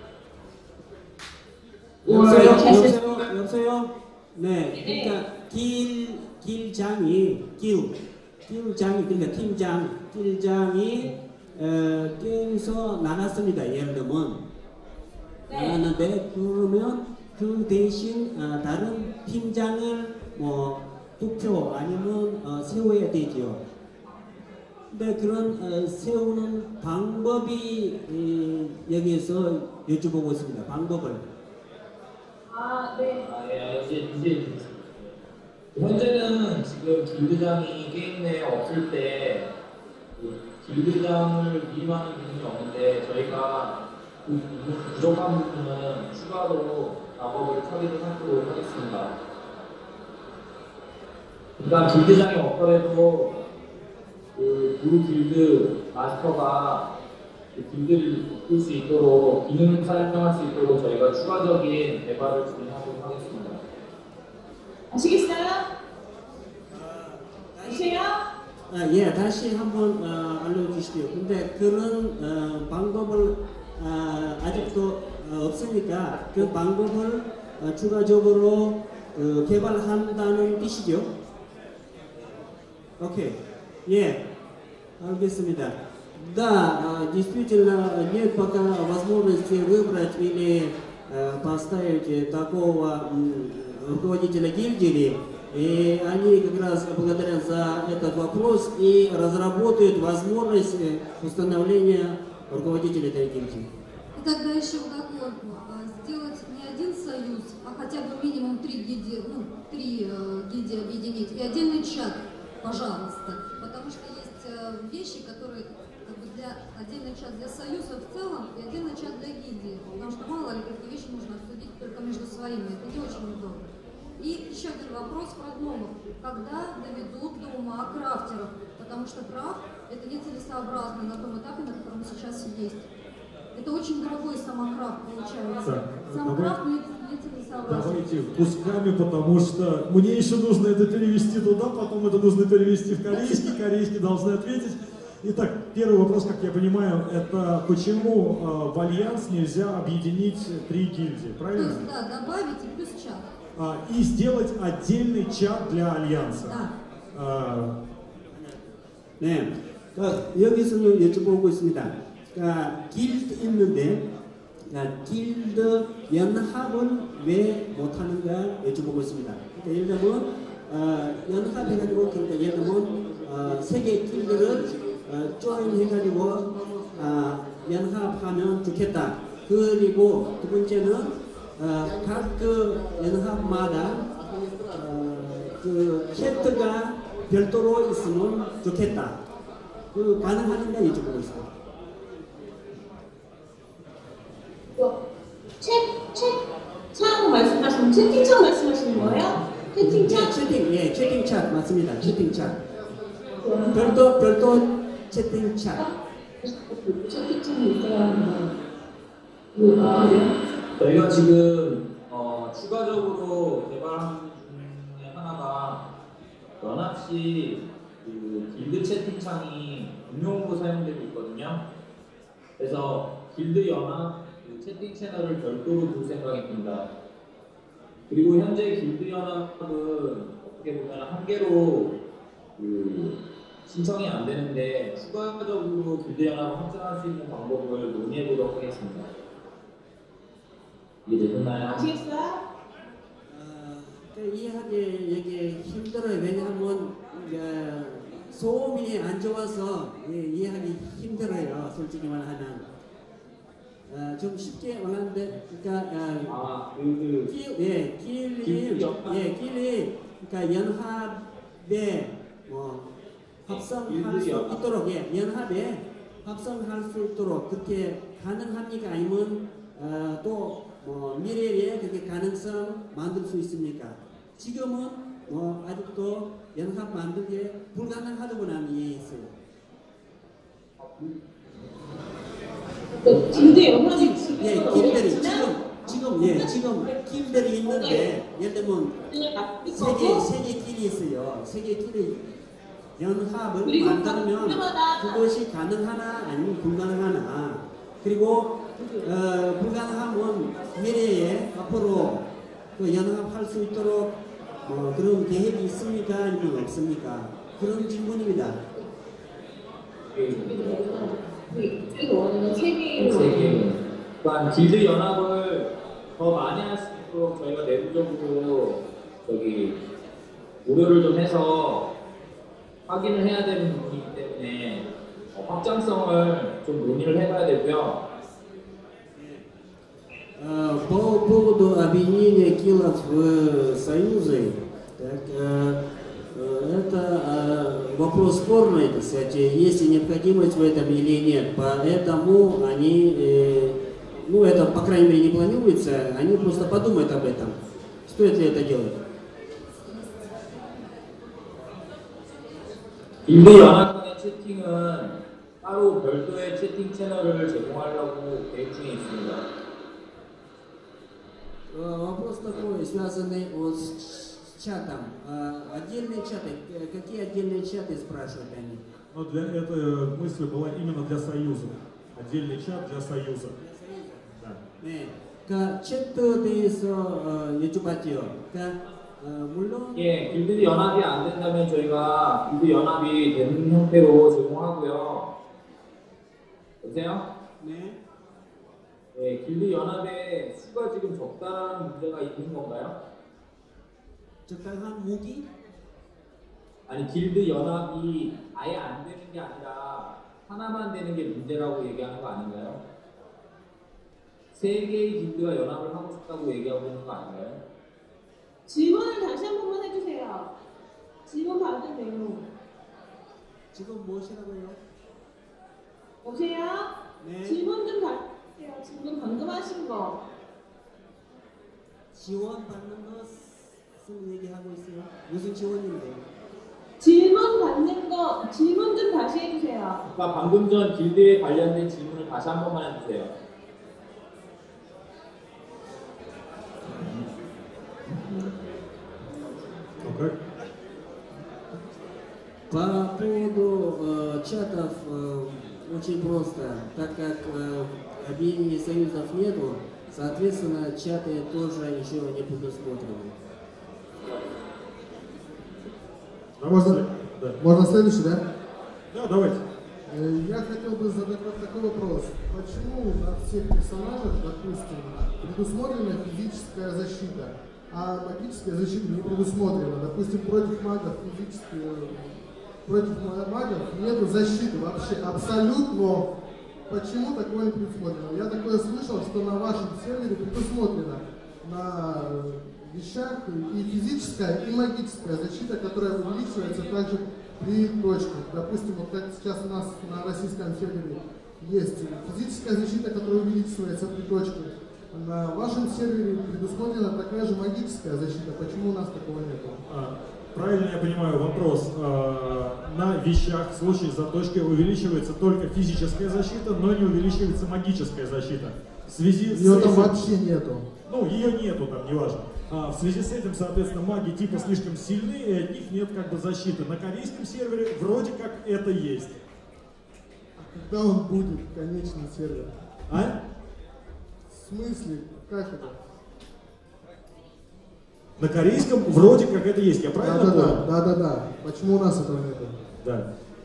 여보세요? Or cast- 여보세요? 여보세요? 네, 그러니까 길, 길장이, 길, 길장이, 그러니까 팀장, 길장이 어, 게임에서 나갔습니다. 예를 들면 나갔는데, 그러면 그 대신 어, 다른 팀장을 뭐 투표 아니면 어, 세워야 되지요. 근데 그런 어, 세우는 방법이 이, 여기에서 여쭤보고 있습니다. 방법을. 아, 네. 아, 예, 이제, 이제. 현재는 지금 길드장이 게임 내에 없을 때, 그 길드장을 위임하는 기능이 없는데, 저희가 그 부족한 부분은 추가로 작업을 처리를 하도록 하겠습니다. 그러니까 길드장이 없더라도, 그 두 길드 마스터가 그 길드를 이끌 수 있도록, 기능을 사용할 수 있도록 저희가 추가적인 개발을 진행하도록 하겠습니다. 아시겠어요? 아세요? 아, 예, 다시 한번 어, 알려주시죠. 근데 그런 어, 방법을 어, 아직도 어, 없으니까 그 방법을 어, 추가적으로 어, 개발한다는 뜻이죠. 오케이, 예, 알겠습니다. Да, действительно нет пока возможности выбрать или э, поставить такого м, руководителя гильдии, и они как раз благодарят за этот вопрос и разработают возможность установления руководителя этой гильдии. И тогда еще вдогонку, а, сделать не один союз, а хотя бы минимум три гильдии, ну, три э, гильдии объединить, и отдельный чат, пожалуйста. Потому что есть э, вещи, которые как бы для отдельный чат для союза в целом и отдельный чат для гильдии. Потому что мало ли какие вещи нужно обсудить только между своими. Это не очень удобно. И еще один вопрос про гномов. Когда доведут до ума крафтеров? Потому что крафт это нецелесообразно на том этапе, на котором сейчас есть. Это очень дорогой самокрафт получается. Самокрафт нецелесообразно. Давайте кусками, потому что мне еще нужно это перевести туда, потом это нужно перевести в корейский, корейский должны ответить. Итак, первый вопрос, как я понимаю, это почему э, в Альянс нельзя объединить три гильдии, То правильно? есть, да, добавить и плюс чат. А, и сделать отдельный чат для Альянса. Да. А, 네, 그러니까 여기서는 여쭤보고 있습니다. 그러니까 길드 있는데, 그러니까 길드 연합은 왜 못하는가 여쭤보고 있습니다. 그러니까 예를 들면 어, 연합해가지고, 그러니까 예를 들면 어, 세계 길드를 어, 조인 해가지고 어, 연합하면 좋겠다. 그리고 두 번째는 어, 각 그 연합마다 어, 그 챕터가 별도로 있으면 좋겠다. 그 가능한가 여쭤보고 있습니다. 챗, 챗창 말씀하시는 채팅창 말씀하시는 거예요? 채팅창? 예, 채팅, 예, 채팅창 맞습니다. 채팅창. 별도 별도 채팅창. 채팅창이 있어야 하는 거예요? 저희가 지금 어, 추가적으로 개발하는 중에 하나가 연합시 그 길드 채팅창이 공용으로 사용되고 있거든요. 그래서 길드 연합 그 채팅 채널을 별도로 둘 생각입니다. 그리고 현재 길드 연합은 어떻게 보면 한 개로 그 신청이 안 되는데 추가적으로 길드 연합을 확장할 수 있는 방법을 논의해 보도록 하겠습니다. 이해되셨나요? 아시겠어요? 이해하기 이게 힘들어요. 왜냐하면 어, 소음이 안 좋아서 예, 이해하기 힘들어요. 솔직히 말하면 어, 좀 쉽게 말하는데, 그러니까 어, 아, 그, 길, 예, 길이 예, 길이 그러니까 연합에 뭐 합성할 수 있도록 예, 연합에 합성할 수 있도록 그렇게 가능합니까? 아니면 어, 또 뭐 미래에 그렇게 가능성 만들 수 있습니까? 지금은 뭐 아직도 연합 만들기 불가능하다고 나는 이해했어요. 길드 연합이 지금 예, 길들이 지금 지금 예 지금 길들이 있는데 예를 들면 세개 세개 길이 있어요. 세개 길이 연합을 만들면 그것이 가능하나 아니면 불가능하나. 그리고 어, 불가능하면 미래에 앞으로 그 연합할 수 있도록 어, 그런 계획이 있습니까? 아니면 없습니까? 그런 질문입니다. 세계 그러니까 길드 연합을 더 많이 할 수 있도록 저희가 내부적으로 저기 우려를 좀 해서 확인을 해야 되는 부분이기 때문에 확장성을 좀 논의를 해봐야 되고요. По поводу объединения килов в союзы, так, это вопрос спорный, кстати, есть ли необходимость в этом или нет. Поэтому они, ну это по крайней мере не планируется, они просто подумают об этом. Стоит ли это делать? 길드 연합간의 채팅은 따로 별도의 채팅 채널을 제공하려고 계획 중에 있습니다. Вопрос такой, связанный вот с чатом. Отдельные чаты, какие отдельные чаты спрашивают они? Но для этой мысли была именно для Союза. Отдельный чат для Союза. Да. 네, 그 채트에 대해서 여쭤봤죠. 그러니까 물론 예, 길드 연합이 안 된다면 저희가 길드 연합이 되는 형태로 제공하고요. 여보세요? 네. 예, 길드 연합에 수가 지금 적다라는 문제가 있는 건가요? 적당한 무기? 아니, 길드 연합이 아예 안 되는 게 아니라 하나만 되는 게 문제라고 얘기하는 거 아닌가요? 세 개의 길드가 연합을 하고 싶다고 얘기하고 있는 거 아닌가요? 질문을 다시 한 번만 해주세요. 질문 받은 내용. 지금 무엇이라고요? 오세요? 네. 질문 좀 받으세요. 질문 방금 하신 거. 지원 받는 것을 얘기하고 있어요. 무슨 지원인데? 질문 받는 거, 질문 좀 다시 해주세요. 그러니까 방금 전 길드에 관련된 질문을 다시 한 번만 해주세요. Okay. По поводу э, чатов э, очень просто, так как э, объединений союзов нету, соответственно, чаты тоже еще не предусмотрены. Можно, да. можно следующий, да? Да, давайте. Я хотел бы задать вот такой вопрос. Почему на всех персонажах, допустим, предусмотрена физическая защита, а магическая защита не предусмотрена? Допустим, против магов физически, против магов нету защиты вообще абсолютно. Почему такое не предусмотрено? Я такое слышал, что на вашем сервере предусмотрено на вещах и физическая, и магическая защита, которая увеличивается также при точках. Допустим, вот как сейчас у нас на российском сервере есть физическая защита, которая увеличивается при точках. На вашем сервере предусмотрена такая же магическая защита. Почему у нас такого нет? А, правильно я понимаю вопрос. А, на вещах в случае заточки увеличивается только физическая защита, но не увеличивается магическая защита. В связи с ее этим... там вообще нету. Ну, ее нету там, неважно. А в связи с этим, соответственно, маги типа слишком сильны, и от них нет как бы защиты. На корейском сервере вроде как это есть. А когда он будет, конечный сервер? А? В смысле? Как это? На корейском вроде как это есть, я правильно да, да, понял? да, да, да, да. Почему у нас этого нет? Да.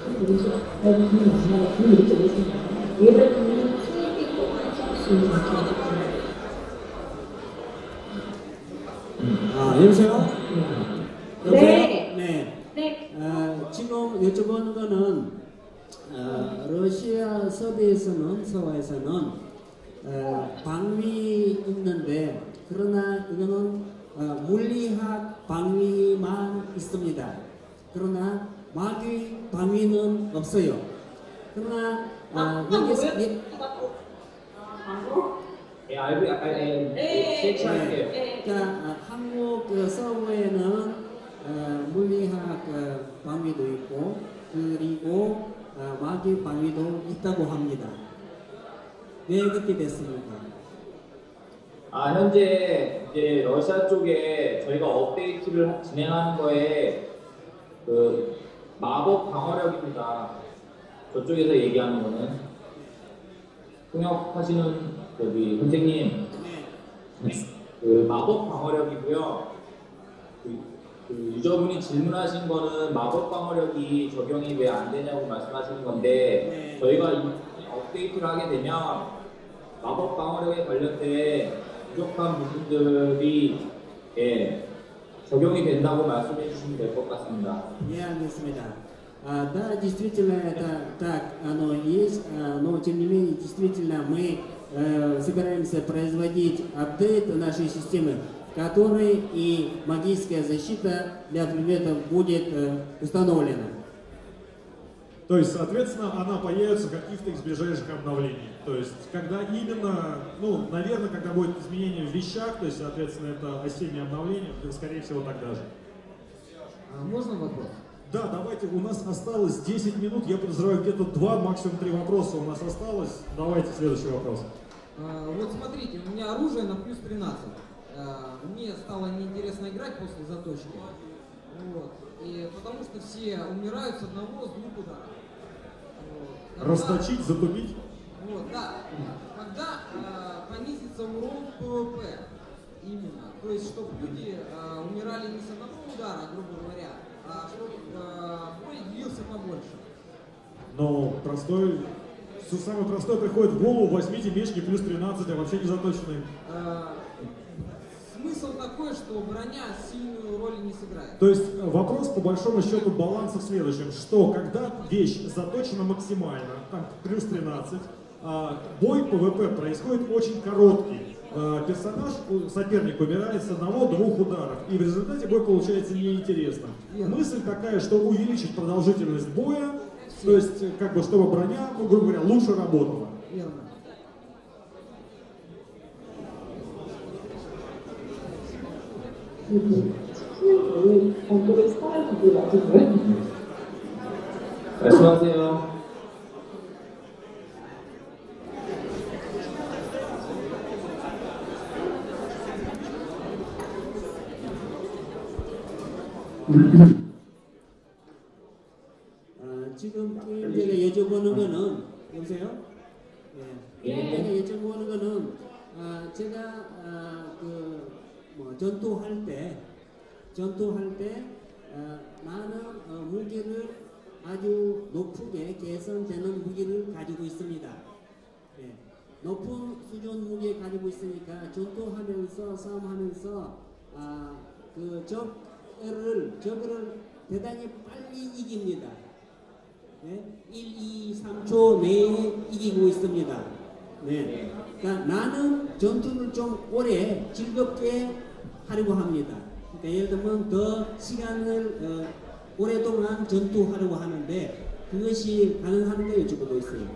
우리 만나서 이렇게 되겠습니다. 예를 들면 수입이 또할수 있는 아, 여보세요? 네. 여보세요? 네. 네. 아, 지금 여쭤보는 거는 아, 러시아 서부에서는 서와에서는 어, 방위 있는데 그러나 이거는 어, 물리학 방위만 있습니다. 그러나 마귀 방위는 없어요. 그러나 어, 여기서 예, 예, 알고 약간 예, 네. 실천할게요. 그러니까 어, 한국 그 서부에는 어, 물리학 어, 방위도 있고 그리고 어, 마귀 방위도 있다고 합니다. 왜 그렇게 됐습니까? 아, 현재 이제 러시아 쪽에 저희가 업데이트를 하- 진행하는 거에 그 마법 방어력입니다. 저쪽에서 얘기하는 거는 통역하시는 저기 선생님 그 마법 방어력이고요. 그, 그 유저분이 질문하신 거는 마법 방어력이 적용이 왜 안 되냐고 말씀하시는 건데 저희가 이 업데이트를 하게 되면 마법 방어력에 관련된 부족한 부분들이 예, 적용이 된다고 말씀해 주시면 될 것 같습니다. 예, 알겠습니다. А, да, действительно, это так оно есть, а, но тем не менее, действительно, мы э, собираемся производить апдейт нашей системы, в которой и магическая защита для предметов будет э, установлена. То есть, соответственно, она появится в каких-то из ближайших обновлений. То есть, когда именно, ну, наверное, когда будет изменение в вещах, то есть, соответственно, это осеннее обновление, то, скорее всего, тогда же. А можно вопрос? Да, давайте, у нас осталось десять минут, я подозреваю, где-то два, максимум три вопроса у нас осталось. Давайте следующий вопрос. А, вот смотрите, у меня оружие на плюс тринадцать. А, мне стало неинтересно играть после заточки. Вот. И потому что все умирают с одного, с двух ударов. Вот. Когда- Расточить, затупить. Вот, да. Когда а, понизится урон ПВП. Именно. То есть, чтобы люди а, умирали не с одного удара, грубо говоря, а чтобы а, бой длился побольше. Но простой, с- самый простой приходит в голову, возьмите мешки плюс тринадцать, а вообще не заточенные. А, смысл такой, что броня сильную роль не сыграет. То есть э, вопрос по большому счету баланса в следующем, что когда вещь заточена максимально, там плюс тринадцать, а, бой ПВП происходит очень короткий. А, персонаж, у- соперник умирает с одного-двух ударов, и в результате бой получается неинтересным. Мысль такая, что увеличить продолжительность боя, то есть э, как бы чтобы броня, ну, грубо говоря, лучше работала. Верно. 공부를 살아야 되게 맞은 말씀하세요. 아, 지금 제가 여쭤보는 거는 여보세요? 예. 예. 제가 여쭤보는 거는 아, 제가 아, 그 뭐 전투할 때 전투할 때 아, 나는 어, 무기를 아주 높게 개선되는 무기를 가지고 있습니다. 예. 높은 수준 무기 가지고 있으니까 전투하면서 싸움하면서 아, 그 적을 적을 대단히 빨리 이깁니다. 네? 일, 이, 삼 초 내에 이기고 있습니다. 네. 그러니까 나는 전투를 좀 오래 즐겁게 하려고 합니다. 그러니까 예를 들면 더 시간을 어, 오랫동안 전투하려고 하는데 그것이 가능한가 여쭤보고 있어요.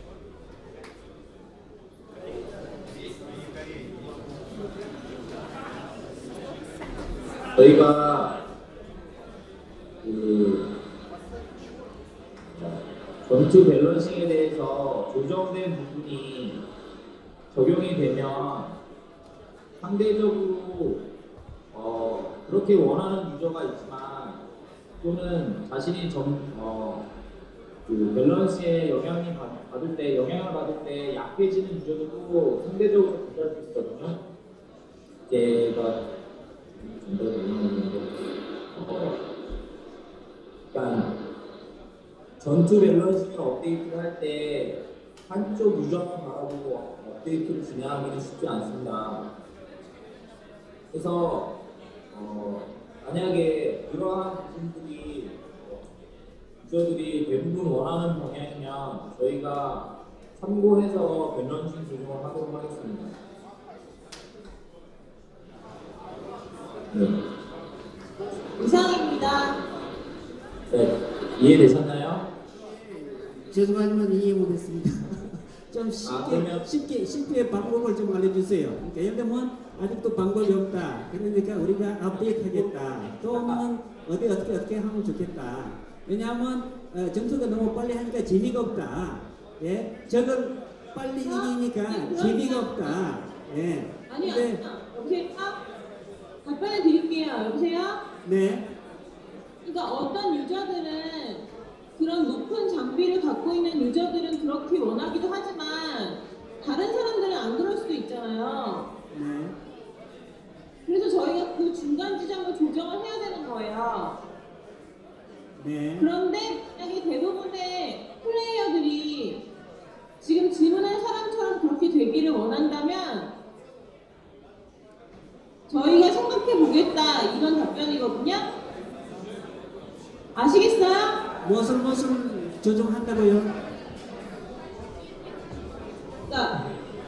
저희가 그 전투 밸런싱에 대해서 조정된 부분이 적용이 되면 상대적으로 어, 그렇게 원하는 유저가 있지만 또는 자신이 점, 어, 그 밸런스에 영향을 받- 받을 때 영향을 받을 때 약해지는 유저들도 상대적으로 부자할 수 있거든요. 제가 좀더 얘기하는데 어, 그러니까 전투 밸런싱을 업데이트를 할 때 한쪽 유저만 바라보고 업데이트를 진행하기는 쉽지 않습니다. 그래서 어, 만약에 그러한 부분들이 유저들이 대부분 원하는 방향이면 저희가 참고해서 밸런싱 조정을 하도록 하겠습니다. 네. 이상입니다. 네, 이해되셨나요? 죄송하지만 이해 못했습니다. 좀 쉽게, 아, 그러면... 쉽게, 쉽게 방법을 좀 알려주세요. 그러니까 예를 들면 아직도 방법이 없다. 그러니까 우리가 업데이트하겠다. 또는 어디 어떻게 어떻게 하면 좋겠다. 왜냐하면 어, 점수가 너무 빨리 하니까 재미가 없다. 예, 저걸 빨리 이기니까 재미가 없다. 예. 아니요, 근데, 아니요. 여보세요? 답변을 드릴게요. 여보세요? 네. 그러니까 어떤 유저들은 그런 높은 장비를 갖고 있는 유저들은 그렇게 원하기도 하지만 다른 사람들은 안 그럴 수도 있잖아요. 네. 그래서 저희가 그 중간 지점을 조정을 해야 되는 거예요. 네. 그런데 만약에 대부분의 플레이어들이 지금 질문한 사람처럼 그렇게 되기를 원한다면 저희가 생각해 보겠다 이런 답변이거든요. 아시겠어요? 무엇을 무엇을 조정한다고요? 그러니까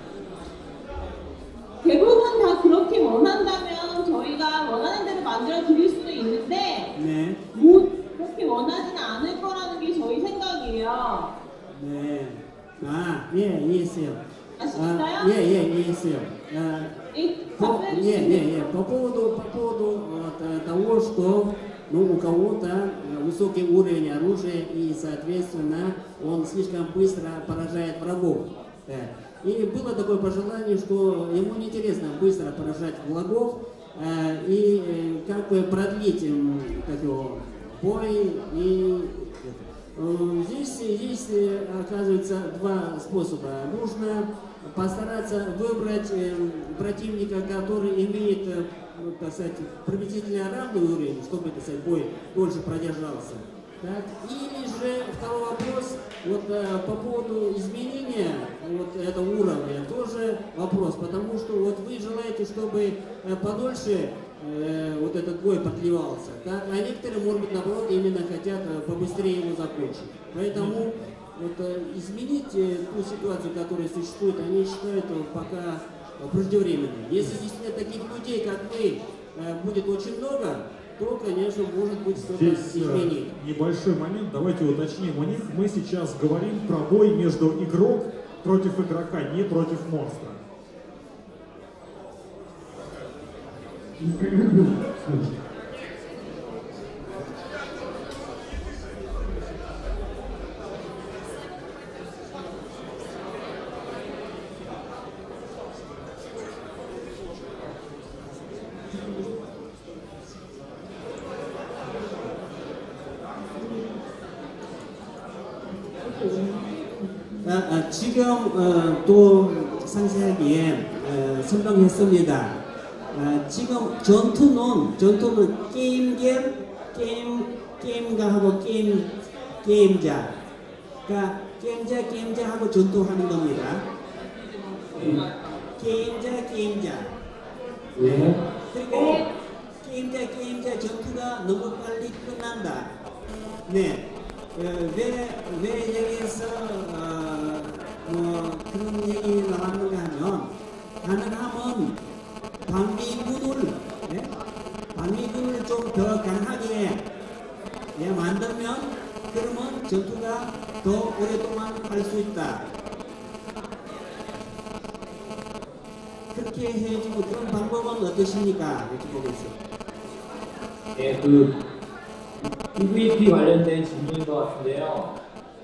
대부분 다 그렇게 원한다면 저희가 원하는 대로 만들어 드릴 수도 있는데 네. 뭐 그렇게 원하지는 않을 거라는 게 저희 생각이에요. 네. 아, 예, 이해했어요. 아시겠어요? 아, 예, 예, 이해했어요. 아, по, не, не, не, по поводу, по поводу э, того, что ну, у кого-то высокий уровень оружия и, соответственно, он слишком быстро поражает врагов. Да. И было такое пожелание, что ему неинтересно быстро поражать врагов э, и э, как бы продлить э, как его, бой. И, э, здесь, здесь оказывается два способа. Нужно постараться выбрать э, противника, который имеет, э, так сказать, приблизительно равный уровень, чтобы, так сказать, бой дольше продержался. Так? Или же второй вопрос, вот э, по поводу изменения вот этого уровня, тоже вопрос, потому что вот вы желаете, чтобы э, подольше э, вот этот бой продлевался, так? А некоторые, может быть, наоборот, именно хотят э, побыстрее его закончить. Поэтому вот, э, изменить э, ту ситуацию, которая существует, они считают э, пока э, преждевременной. Если действительно таких людей, как вы, э, будет очень много, то, конечно, может быть что-то изменить. Небольшой момент, давайте уточним у них. Мы сейчас говорим про бой между игрок против игрока, не против монстра. 아, 아, 지금 어, 또 상세하게 어, 설명했습니다. 아, 지금 전투는 전투는 게임계 게임 게임가하고 게임 게임자, 그러니까 게임자 게임자하고 전투하는 겁니다. 음, 게임자 게임자. 네. 그리고 게임자 게임자 전투가 너무 빨리 끝난다. 네. 왜, 왜 여기서 어, 뭐 그런 얘기 나왔는가 하면 가능하면 방미군을 예? 방미군을 좀 더 강하게 예, 만들면 그러면 전투가 더 오랫동안 할 수 있다. 그렇게 해주고 그런 방법은 어떠십니까? 이렇게 보고 있어요. 네, 그 피브이피 관련된 질문인 것 같은데요.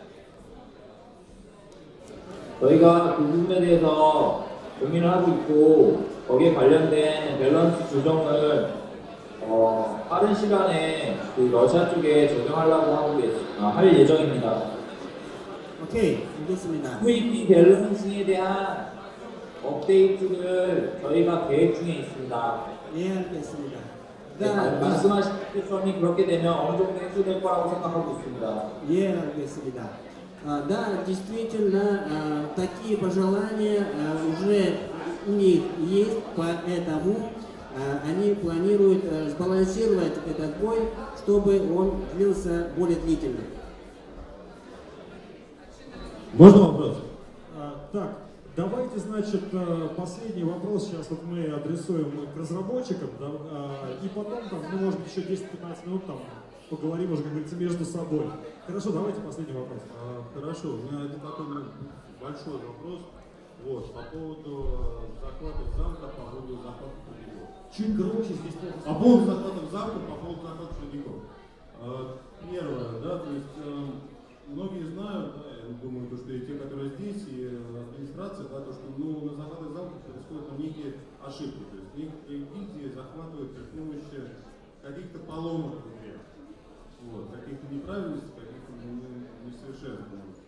저희가 그 부분에 대해서 고민을 하고 있고 거기에 관련된 밸런스 조정을 어, 빠른 시간에 그 러시아 쪽에 적용하려고 하고 계시, 아, 할 예정입니다. 오케이, 알겠습니다. 피브이피 밸런싱에 대한 업데이트를 저희가 계획 중에 있습니다. 예, 알겠습니다. 네, 말씀하신 대표님 그렇게 되면 어느 정도 해소될 거라고 생각하고 있습니다. 예, 알겠습니다. А, да, действительно, а, такие пожелания а, уже у них есть, поэтому а, они планируют а, сбалансировать этот бой, чтобы он длился более длительно. Можно вопрос? А, так, давайте, значит, последний вопрос сейчас вот мы адресуем к разработчикам, да, а, и потом, там, ну, может быть, еще десять-пятнадцать минут там поговорим уже, как говорится, между собой. Хорошо, давайте последний вопрос. А, хорошо, у меня один такой большой вопрос. Вот, по поводу захвата замка, по поводу захвата трудников. Чуть громче здесь. По поводу захвата замка, по поводу захвата трудников. А, первое, да, то есть э, многие знают, да, я думаю, то, что и те, которые здесь, и администрация, да, то, что ну, на захватах замков происходят ну, некие ошибки. То есть некоторые гильдии захватывают при помощи каких-то поломок внутри. Вот, каких-то неправильностей, каких-то несовершенств.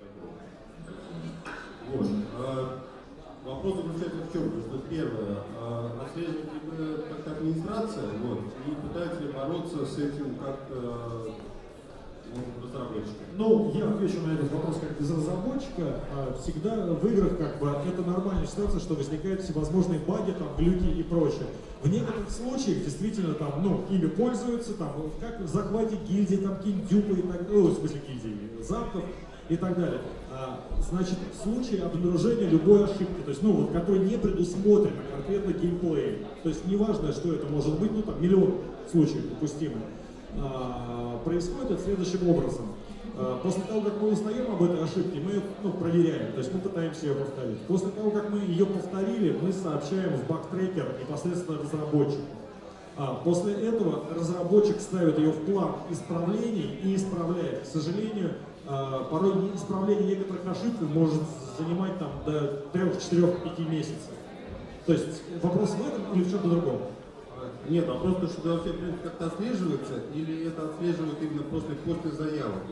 Вот. А, вопрос заключается в чем? То, что первое, а, отслеживает ли как-то администрация, вот, и пытается ли бороться с этим как-то ну, разработчики? Ну, я отвечу на этот вопрос как без разработчика. Всегда в играх как бы это нормальная ситуация, что возникают всевозможные баги, там, глюки и прочее. В некоторых случаях действительно там, ну, ими пользуются, там, как в захвате гильдии, там, какие-нибудь дюпы и так далее, ну, в смысле гильдии, замков и так далее. А, значит, в случае обнаружения любой ошибки, то есть, ну, вот, которая не предусмотрена конкретно геймплеем, то есть, неважно, что это может быть, ну, там, миллион случаев допустимых, а, происходит следующим образом. После того, как мы узнаем об этой ошибке, мы ее ну, проверяем, то есть мы пытаемся ее повторить. После того, как мы ее повторили, мы сообщаем в баг-трекер непосредственно разработчику. А после этого разработчик ставит ее в план исправлений и исправляет. К сожалению, порой исправление некоторых ошибок может занимать там, до трёх-четырёх-пяти месяцев. То есть вопрос в этом или в чем-то другом? Нет, вопрос, что это вообще как-то отслеживается, или это отслеживают именно после, после заявок?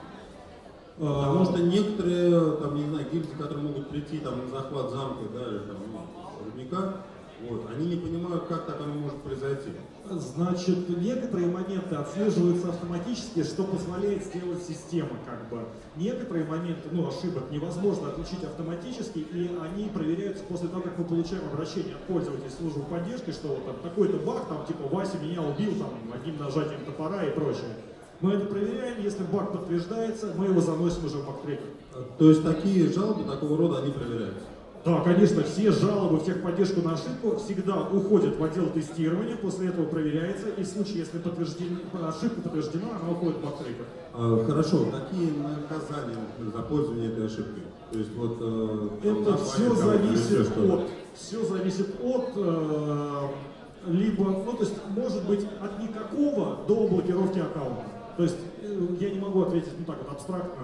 Потому что некоторые, там, не знаю, гильдии, которые могут прийти там, на захват замка, да, или там, ну, рудника, вот, они не понимают, как так оно может произойти. Значит, некоторые моменты отслеживаются автоматически, что позволяет сделать система, как бы. Некоторые моменты, ну, ошибок невозможно отключить автоматически, и они проверяются после того, как мы получаем обращение от пользователя в службу поддержки, что вот там такой-то баг, там, типа, Вася меня убил, там, одним нажатием топора и прочее. Мы это проверяем, если баг подтверждается, мы его заносим уже в баг-трекер. То есть такие жалобы такого рода, они проверяются? Да, конечно, все жалобы в техподдержку на ошибку всегда уходят в отдел тестирования, после этого проверяется, и в случае, если ошибка подтверждена, она уходит в баг-трекер. А, хорошо, какие наказания за пользование этой ошибкой? То есть вот... Э, это все зависит от, все зависит от, э, либо, ну то есть может быть от никакого до блокировки аккаунта. То есть э, я не могу ответить, ну так вот абстрактно.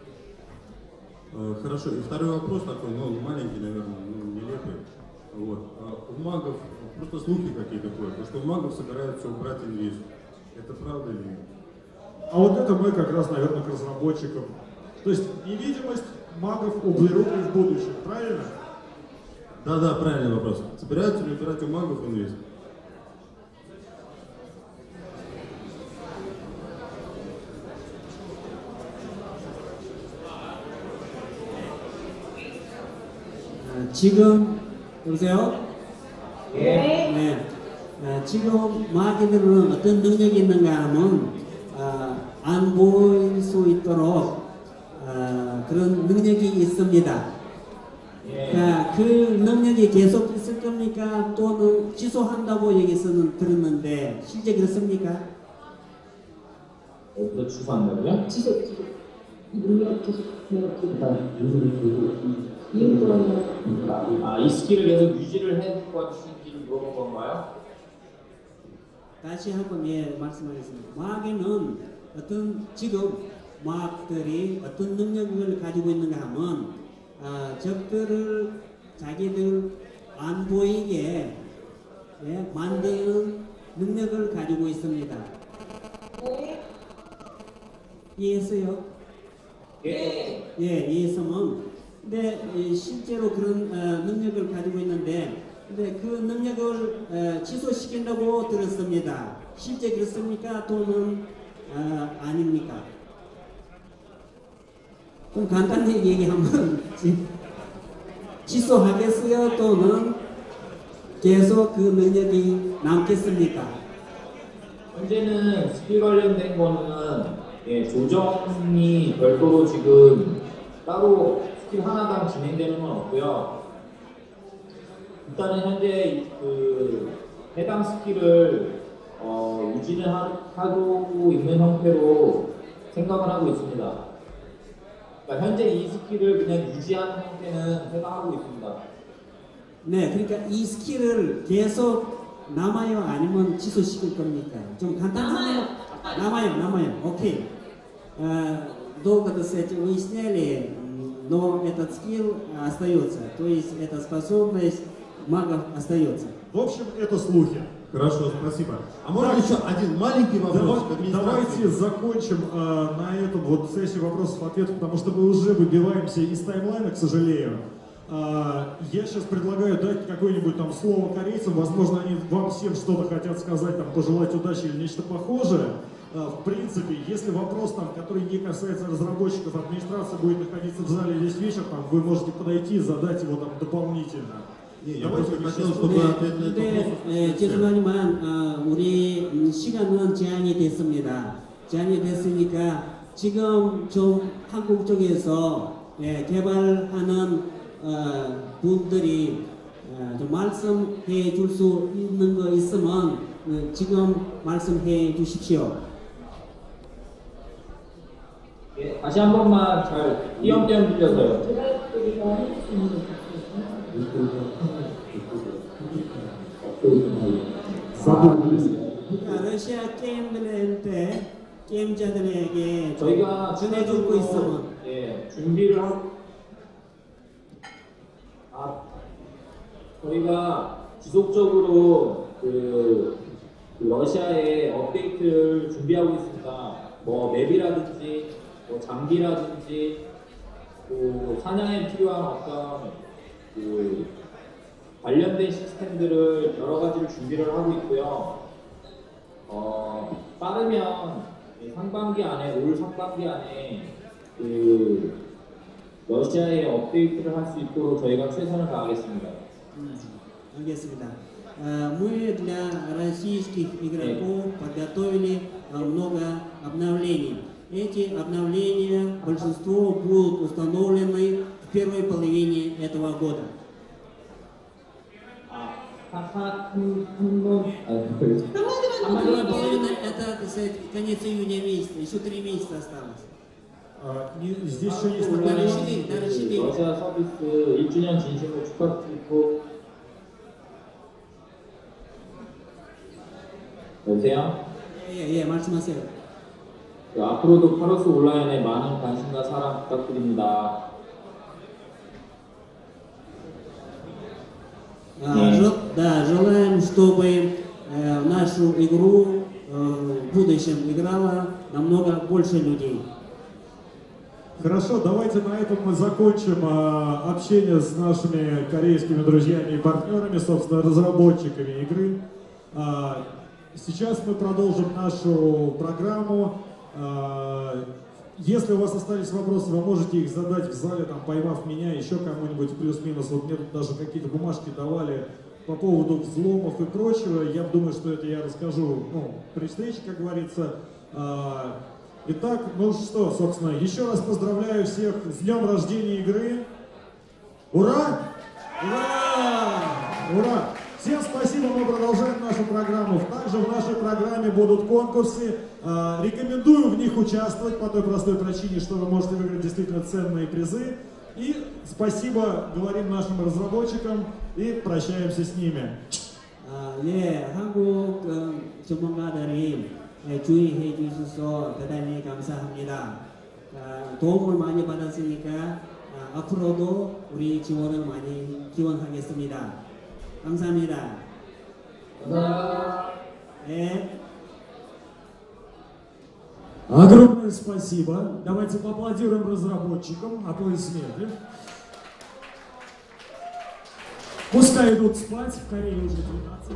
Хорошо, и второй вопрос такой, ну, маленький, наверное, ну, нелепый. Вот. У магов просто слухи какие-то ходят, потому что у магов собираются убрать инвиз. Это правда или нет? А вот это мы как раз, наверное, к разработчикам. То есть невидимость магов уберут и в будущем, правильно? Да-да, правильный вопрос. Собираются ли убирать у магов инвиз? 지금 여보세요? 네. 네. 아, 지금 마귀들은 어떤 능력이 있는가 하면 아, 안 보일 수 있도록 아, 그런 능력이 있습니다. 예. 자, 그 능력이 계속 있을 겁니까? 또는 취소한다고 여기서는 들었는데 실제 그렇습니까? 어, 취소한다고요? 취소, 취소. 능력 계속 아, 이 스킬을 계속 유지를 해 주시는지를 물어본 건가요? 다시 한번 예 말씀하겠습니다. 마귀는 어떤 지금 마귀들이 어떤 능력을 가지고 있는가 하면 아, 적들을 자기들 안 보이게 예, 만드는 능력을 가지고 있습니다. 이해했어요? 예. 예, 이해했으면 근데 예, 실제로 그런 어, 능력을 가지고 있는데 근데 그 능력을 에, 취소시킨다고 들었습니다. 실제 그렇습니까? 또는 어, 아닙니까? 좀 간단히 얘기하면 취소하겠어요? 또는 계속 그 능력이 남겠습니까? 현재는 스킬 관련된 거는 예, 조정이 별도로 지금 따로 스킬 하나당 진행되는 건 없고요. 일단은 현재 그 해당 스킬을 어, 유지는 하, 하고 있는 형태로 생각을 하고 있습니다. 그러니까 현재 이 스킬을 그냥 유지하는 형태는 생각하고 있습니다. 네, 그러니까 이 스킬을 계속 남아요? 아니면 취소시킬 겁니까? 좀 간단하게 남아요, 남아요. Окей. Долго, так сказать, выясняли, но этот скилл остается. То есть эта способность магов остается. В общем, это слухи. Хорошо, спасибо. А можно еще один маленький вопрос? Давай, давайте закончим э, на эту вот сессию вопросов-ответов, потому что мы уже выбиваемся из таймлайна, к сожалению. Э, я сейчас предлагаю дать какое-нибудь там слово корейцам, возможно, они вам всем что-то хотят сказать, там, пожелать удачи или нечто похожее. Э, в принципе, если вопрос, там, который не касается разработчиков, администрация будет находиться в зале весь вечер, там, вы можете подойти и задать его там дополнительно. Я просто хотел, чтобы ответить на этот вопрос. 네, 죄송하지만 어, 우리 시간은 제한이 됐습니다. 제한이 됐으니까 지금 좀 한국 쪽에서 예, 개발하는 어, 분들이 어, 좀 말씀해 줄 수 있는 거 있으면 어, 지금 말씀해 주십시오. 예, 다시 한 번만 잘 띄엄띄엄 들려서요. 러시아 게임들한테 게임자들에게 저희가 전해주고 있으면 예, 준비를 하고 아, 저희가 지속적으로 그, 그 러시아의 업데이트를 준비하고 있습니다. 뭐 맵이라든지 뭐 장비라든지 또 사냥에 필요한 어떤 그 관련된 시스템들을 여러 가지를 준비를 하고 있고요. 어, 빠르면 상반기 안에, 올 상반기 안에 그 러시아에 업데이트를 할 수 있도록 저희가 최선을 다하겠습니다. 음, 알겠습니다. Uh, мы для российских игроков подготовили uh, много обновлений. Эти обновления, большинство будут установлены в первой половине этого года. Первая половина это, так сказать, конец июня месяца, еще три месяца осталось. А, не, здесь еще есть Да, расширили, да, расширили. 러시아 서비스 일 주년 진심으로 축하드리고. 여보세요? 예, 예, 말씀하세요. 그, 앞으로도 파로스 온라인에 많은 관심과 사랑 부탁드립니다. А, жел, да, желаем, чтобы э, нашу игру э, в будущем играло намного больше людей. Хорошо, давайте на этом мы закончим а, общение с нашими корейскими друзьями и партнерами, собственно, разработчиками игры. А, сейчас мы продолжим нашу программу. А, если у вас остались вопросы, вы можете их задать в зале, там, поймав меня, еще кому-нибудь плюс-минус. Вот мне тут даже какие-то бумажки давали по поводу взломов и прочего. Я думаю, что это я расскажу ну, при встрече, как говорится. А, Итак, ну что, собственно, еще раз поздравляю всех с днем рождения игры. Ура! Ура! Ура! Всем спасибо, мы продолжаем нашу программу. Также в нашей программе будут конкурсы. Рекомендую в них участвовать по той простой причине, что вы можете выиграть действительно ценные призы. И спасибо говорим нашим разработчикам и прощаемся с ними. 예, 한국 전문가들이 주의해 주셔서 대단히 감사합니다. 도움을 많이 받았으니까 앞으로도 우리 지원을 많이 기원하겠습니다. 감사합니다. 감사합니다. 네. Огромное спасибо. Давайте поаплодируем разработчикам. Аплодисменты. Пускай идут спать, в Корее уже двенадцать.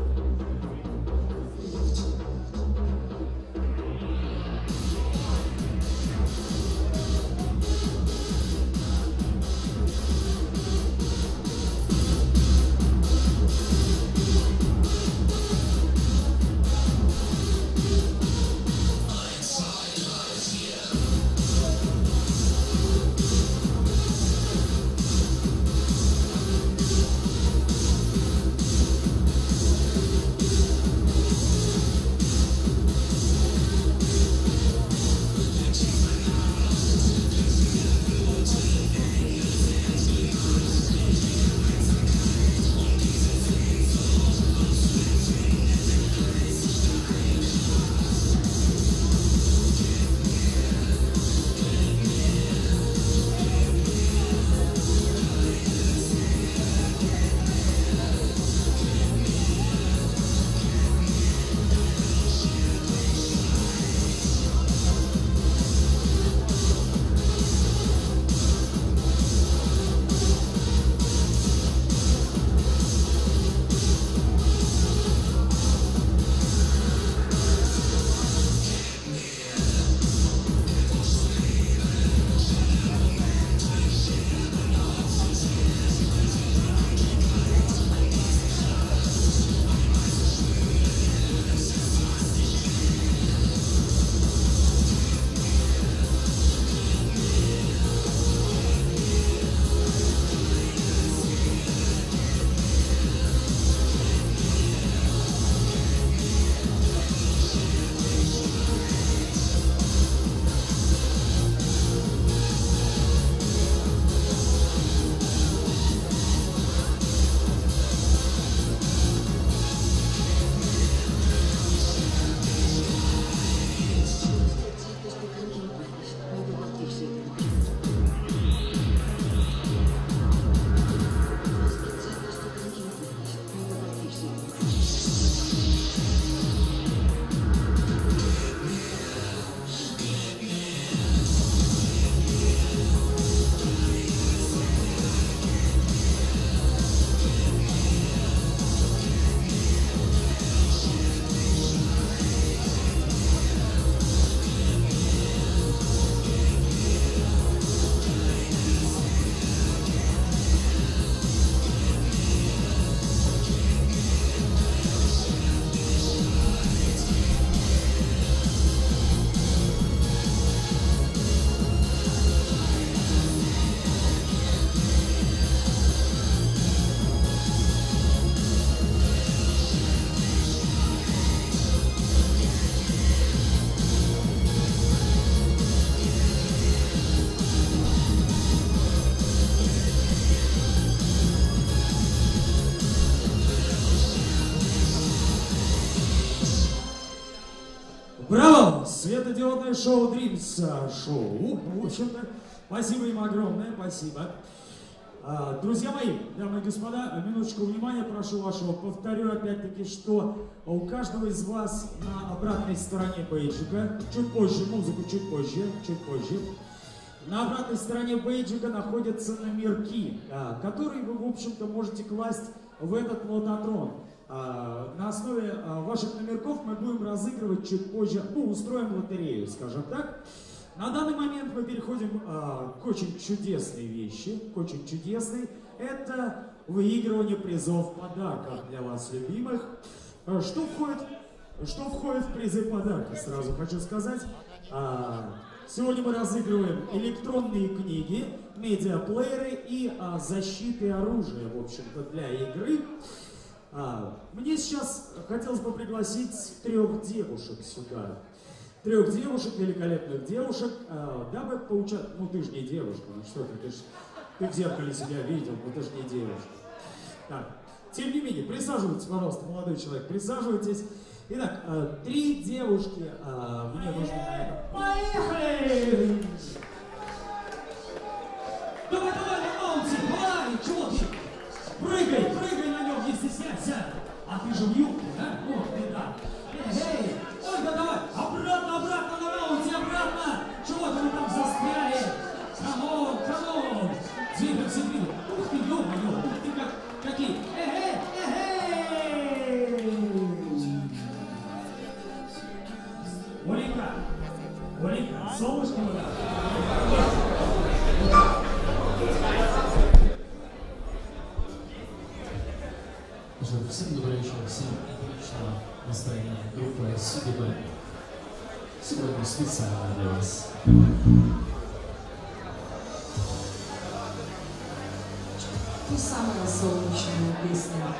Браво! Светодиодное шоу Dreams шоу. В общем-то, спасибо им огромное, спасибо. А, друзья мои, дамы и господа, минуточку внимания, прошу вашего. Повторю опять-таки, что у каждого из вас на обратной стороне бейджика, чуть позже, музыку чуть позже, чуть позже, на обратной стороне бейджика находятся номерки, а, которые вы, в общем-то, можете класть в этот лототрон. А, на основе а, ваших номерков мы будем разыгрывать чуть позже, ну, устроим лотерею, скажем так. На данный момент мы переходим а, к очень чудесной вещи, к очень чудесной. Это выигрывание призов, подарков для вас, любимых. А, что входит, что входит в призы подарка, сразу хочу сказать. А, сегодня мы разыгрываем электронные книги, медиаплееры и а, защиты оружия, в общем-то, для игры. А, мне сейчас хотелось бы пригласить трех девушек сюда. Трех девушек, великолепных девушек, а, дабы поучаствовать. Ну ты же не девушка, ну что ты, ты, ж, ты в зеркале себя видел, ну ты же не девушка. Так, тем не менее, присаживайтесь, пожалуйста, молодой человек, присаживайтесь. Итак, а, три девушки а, мне нужны на это. Поехали! Давай, давай, на маунте, давай, чего ты? Прыгай, прыгай на нем, не стесняйся. А ты же в юбке, да? Вот ты, да. Эй, эй, Ольга, давай, обратно, обратно на маунте, обратно. Чего ты там застряли? Камон, камон. Двигаемся, двигаемся. Ух ты, ё-моё, ух ты, как, какие. Эй, всем отличного настроения. Группа City Band. Сегодня специально для вас. Ты самая солнечная песня.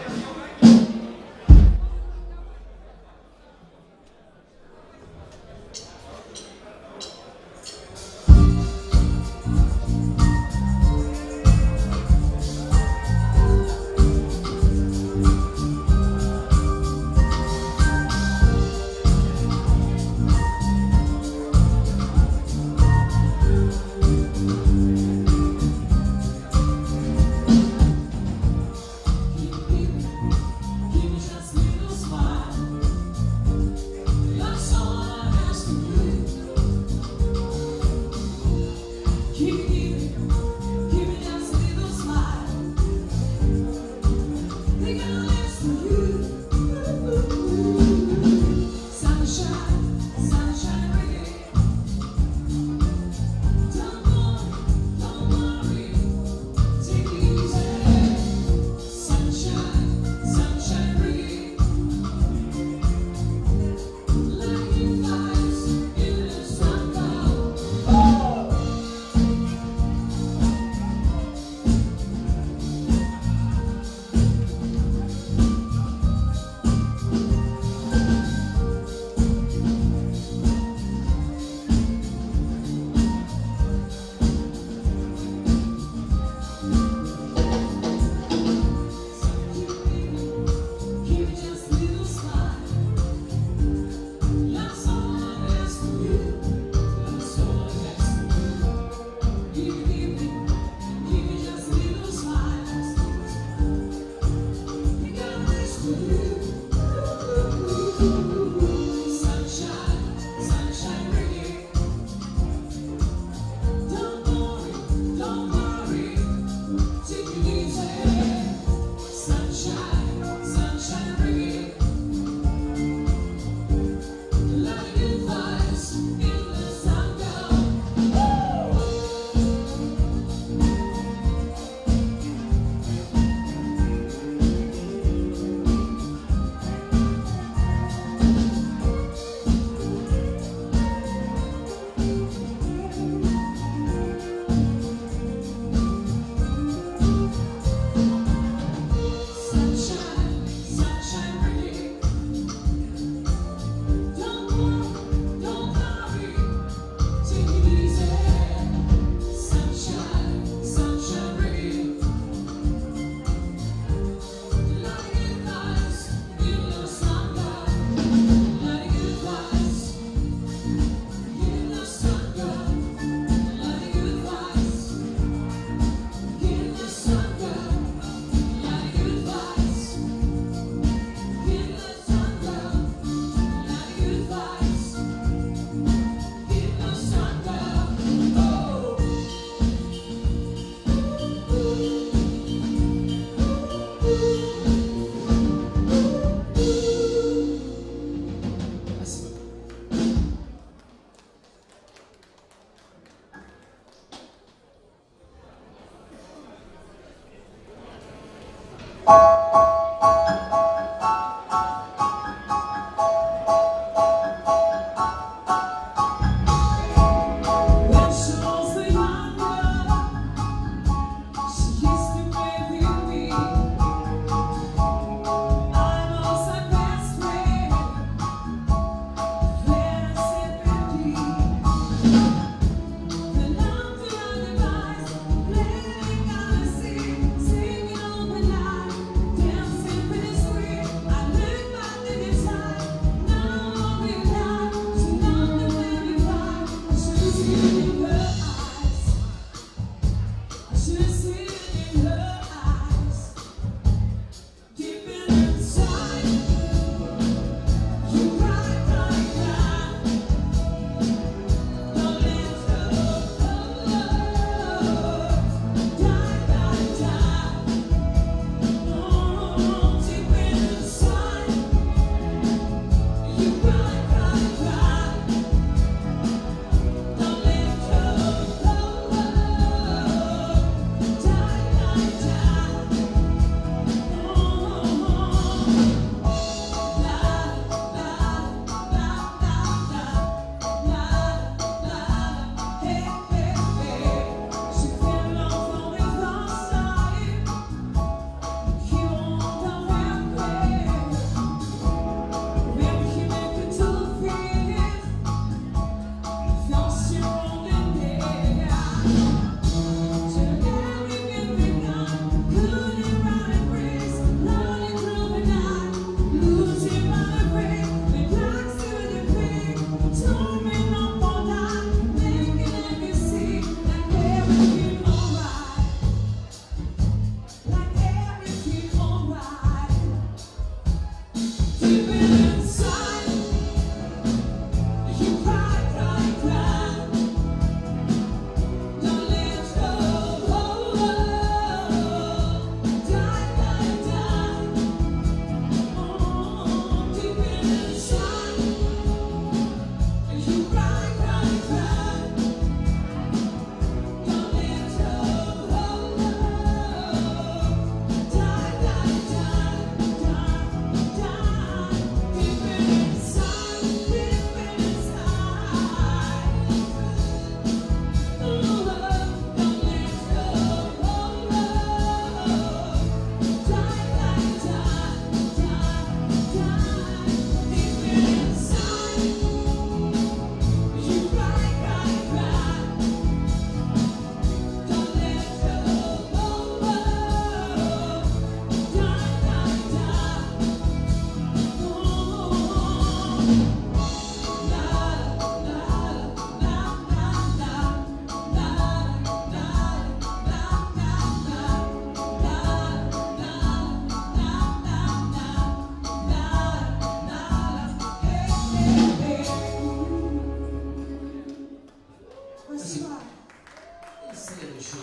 Dance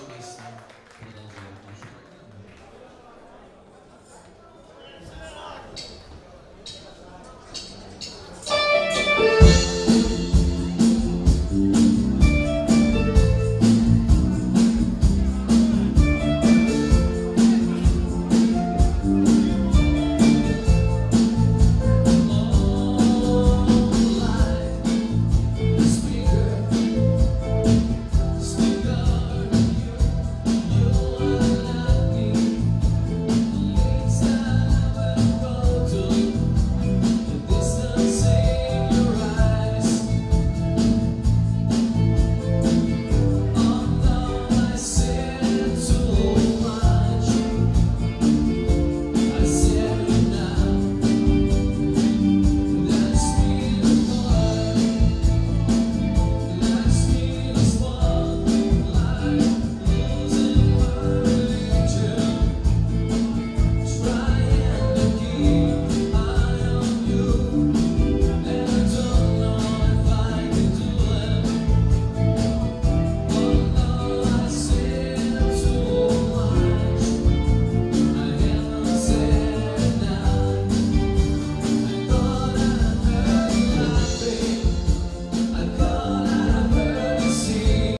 песни продолжают нашу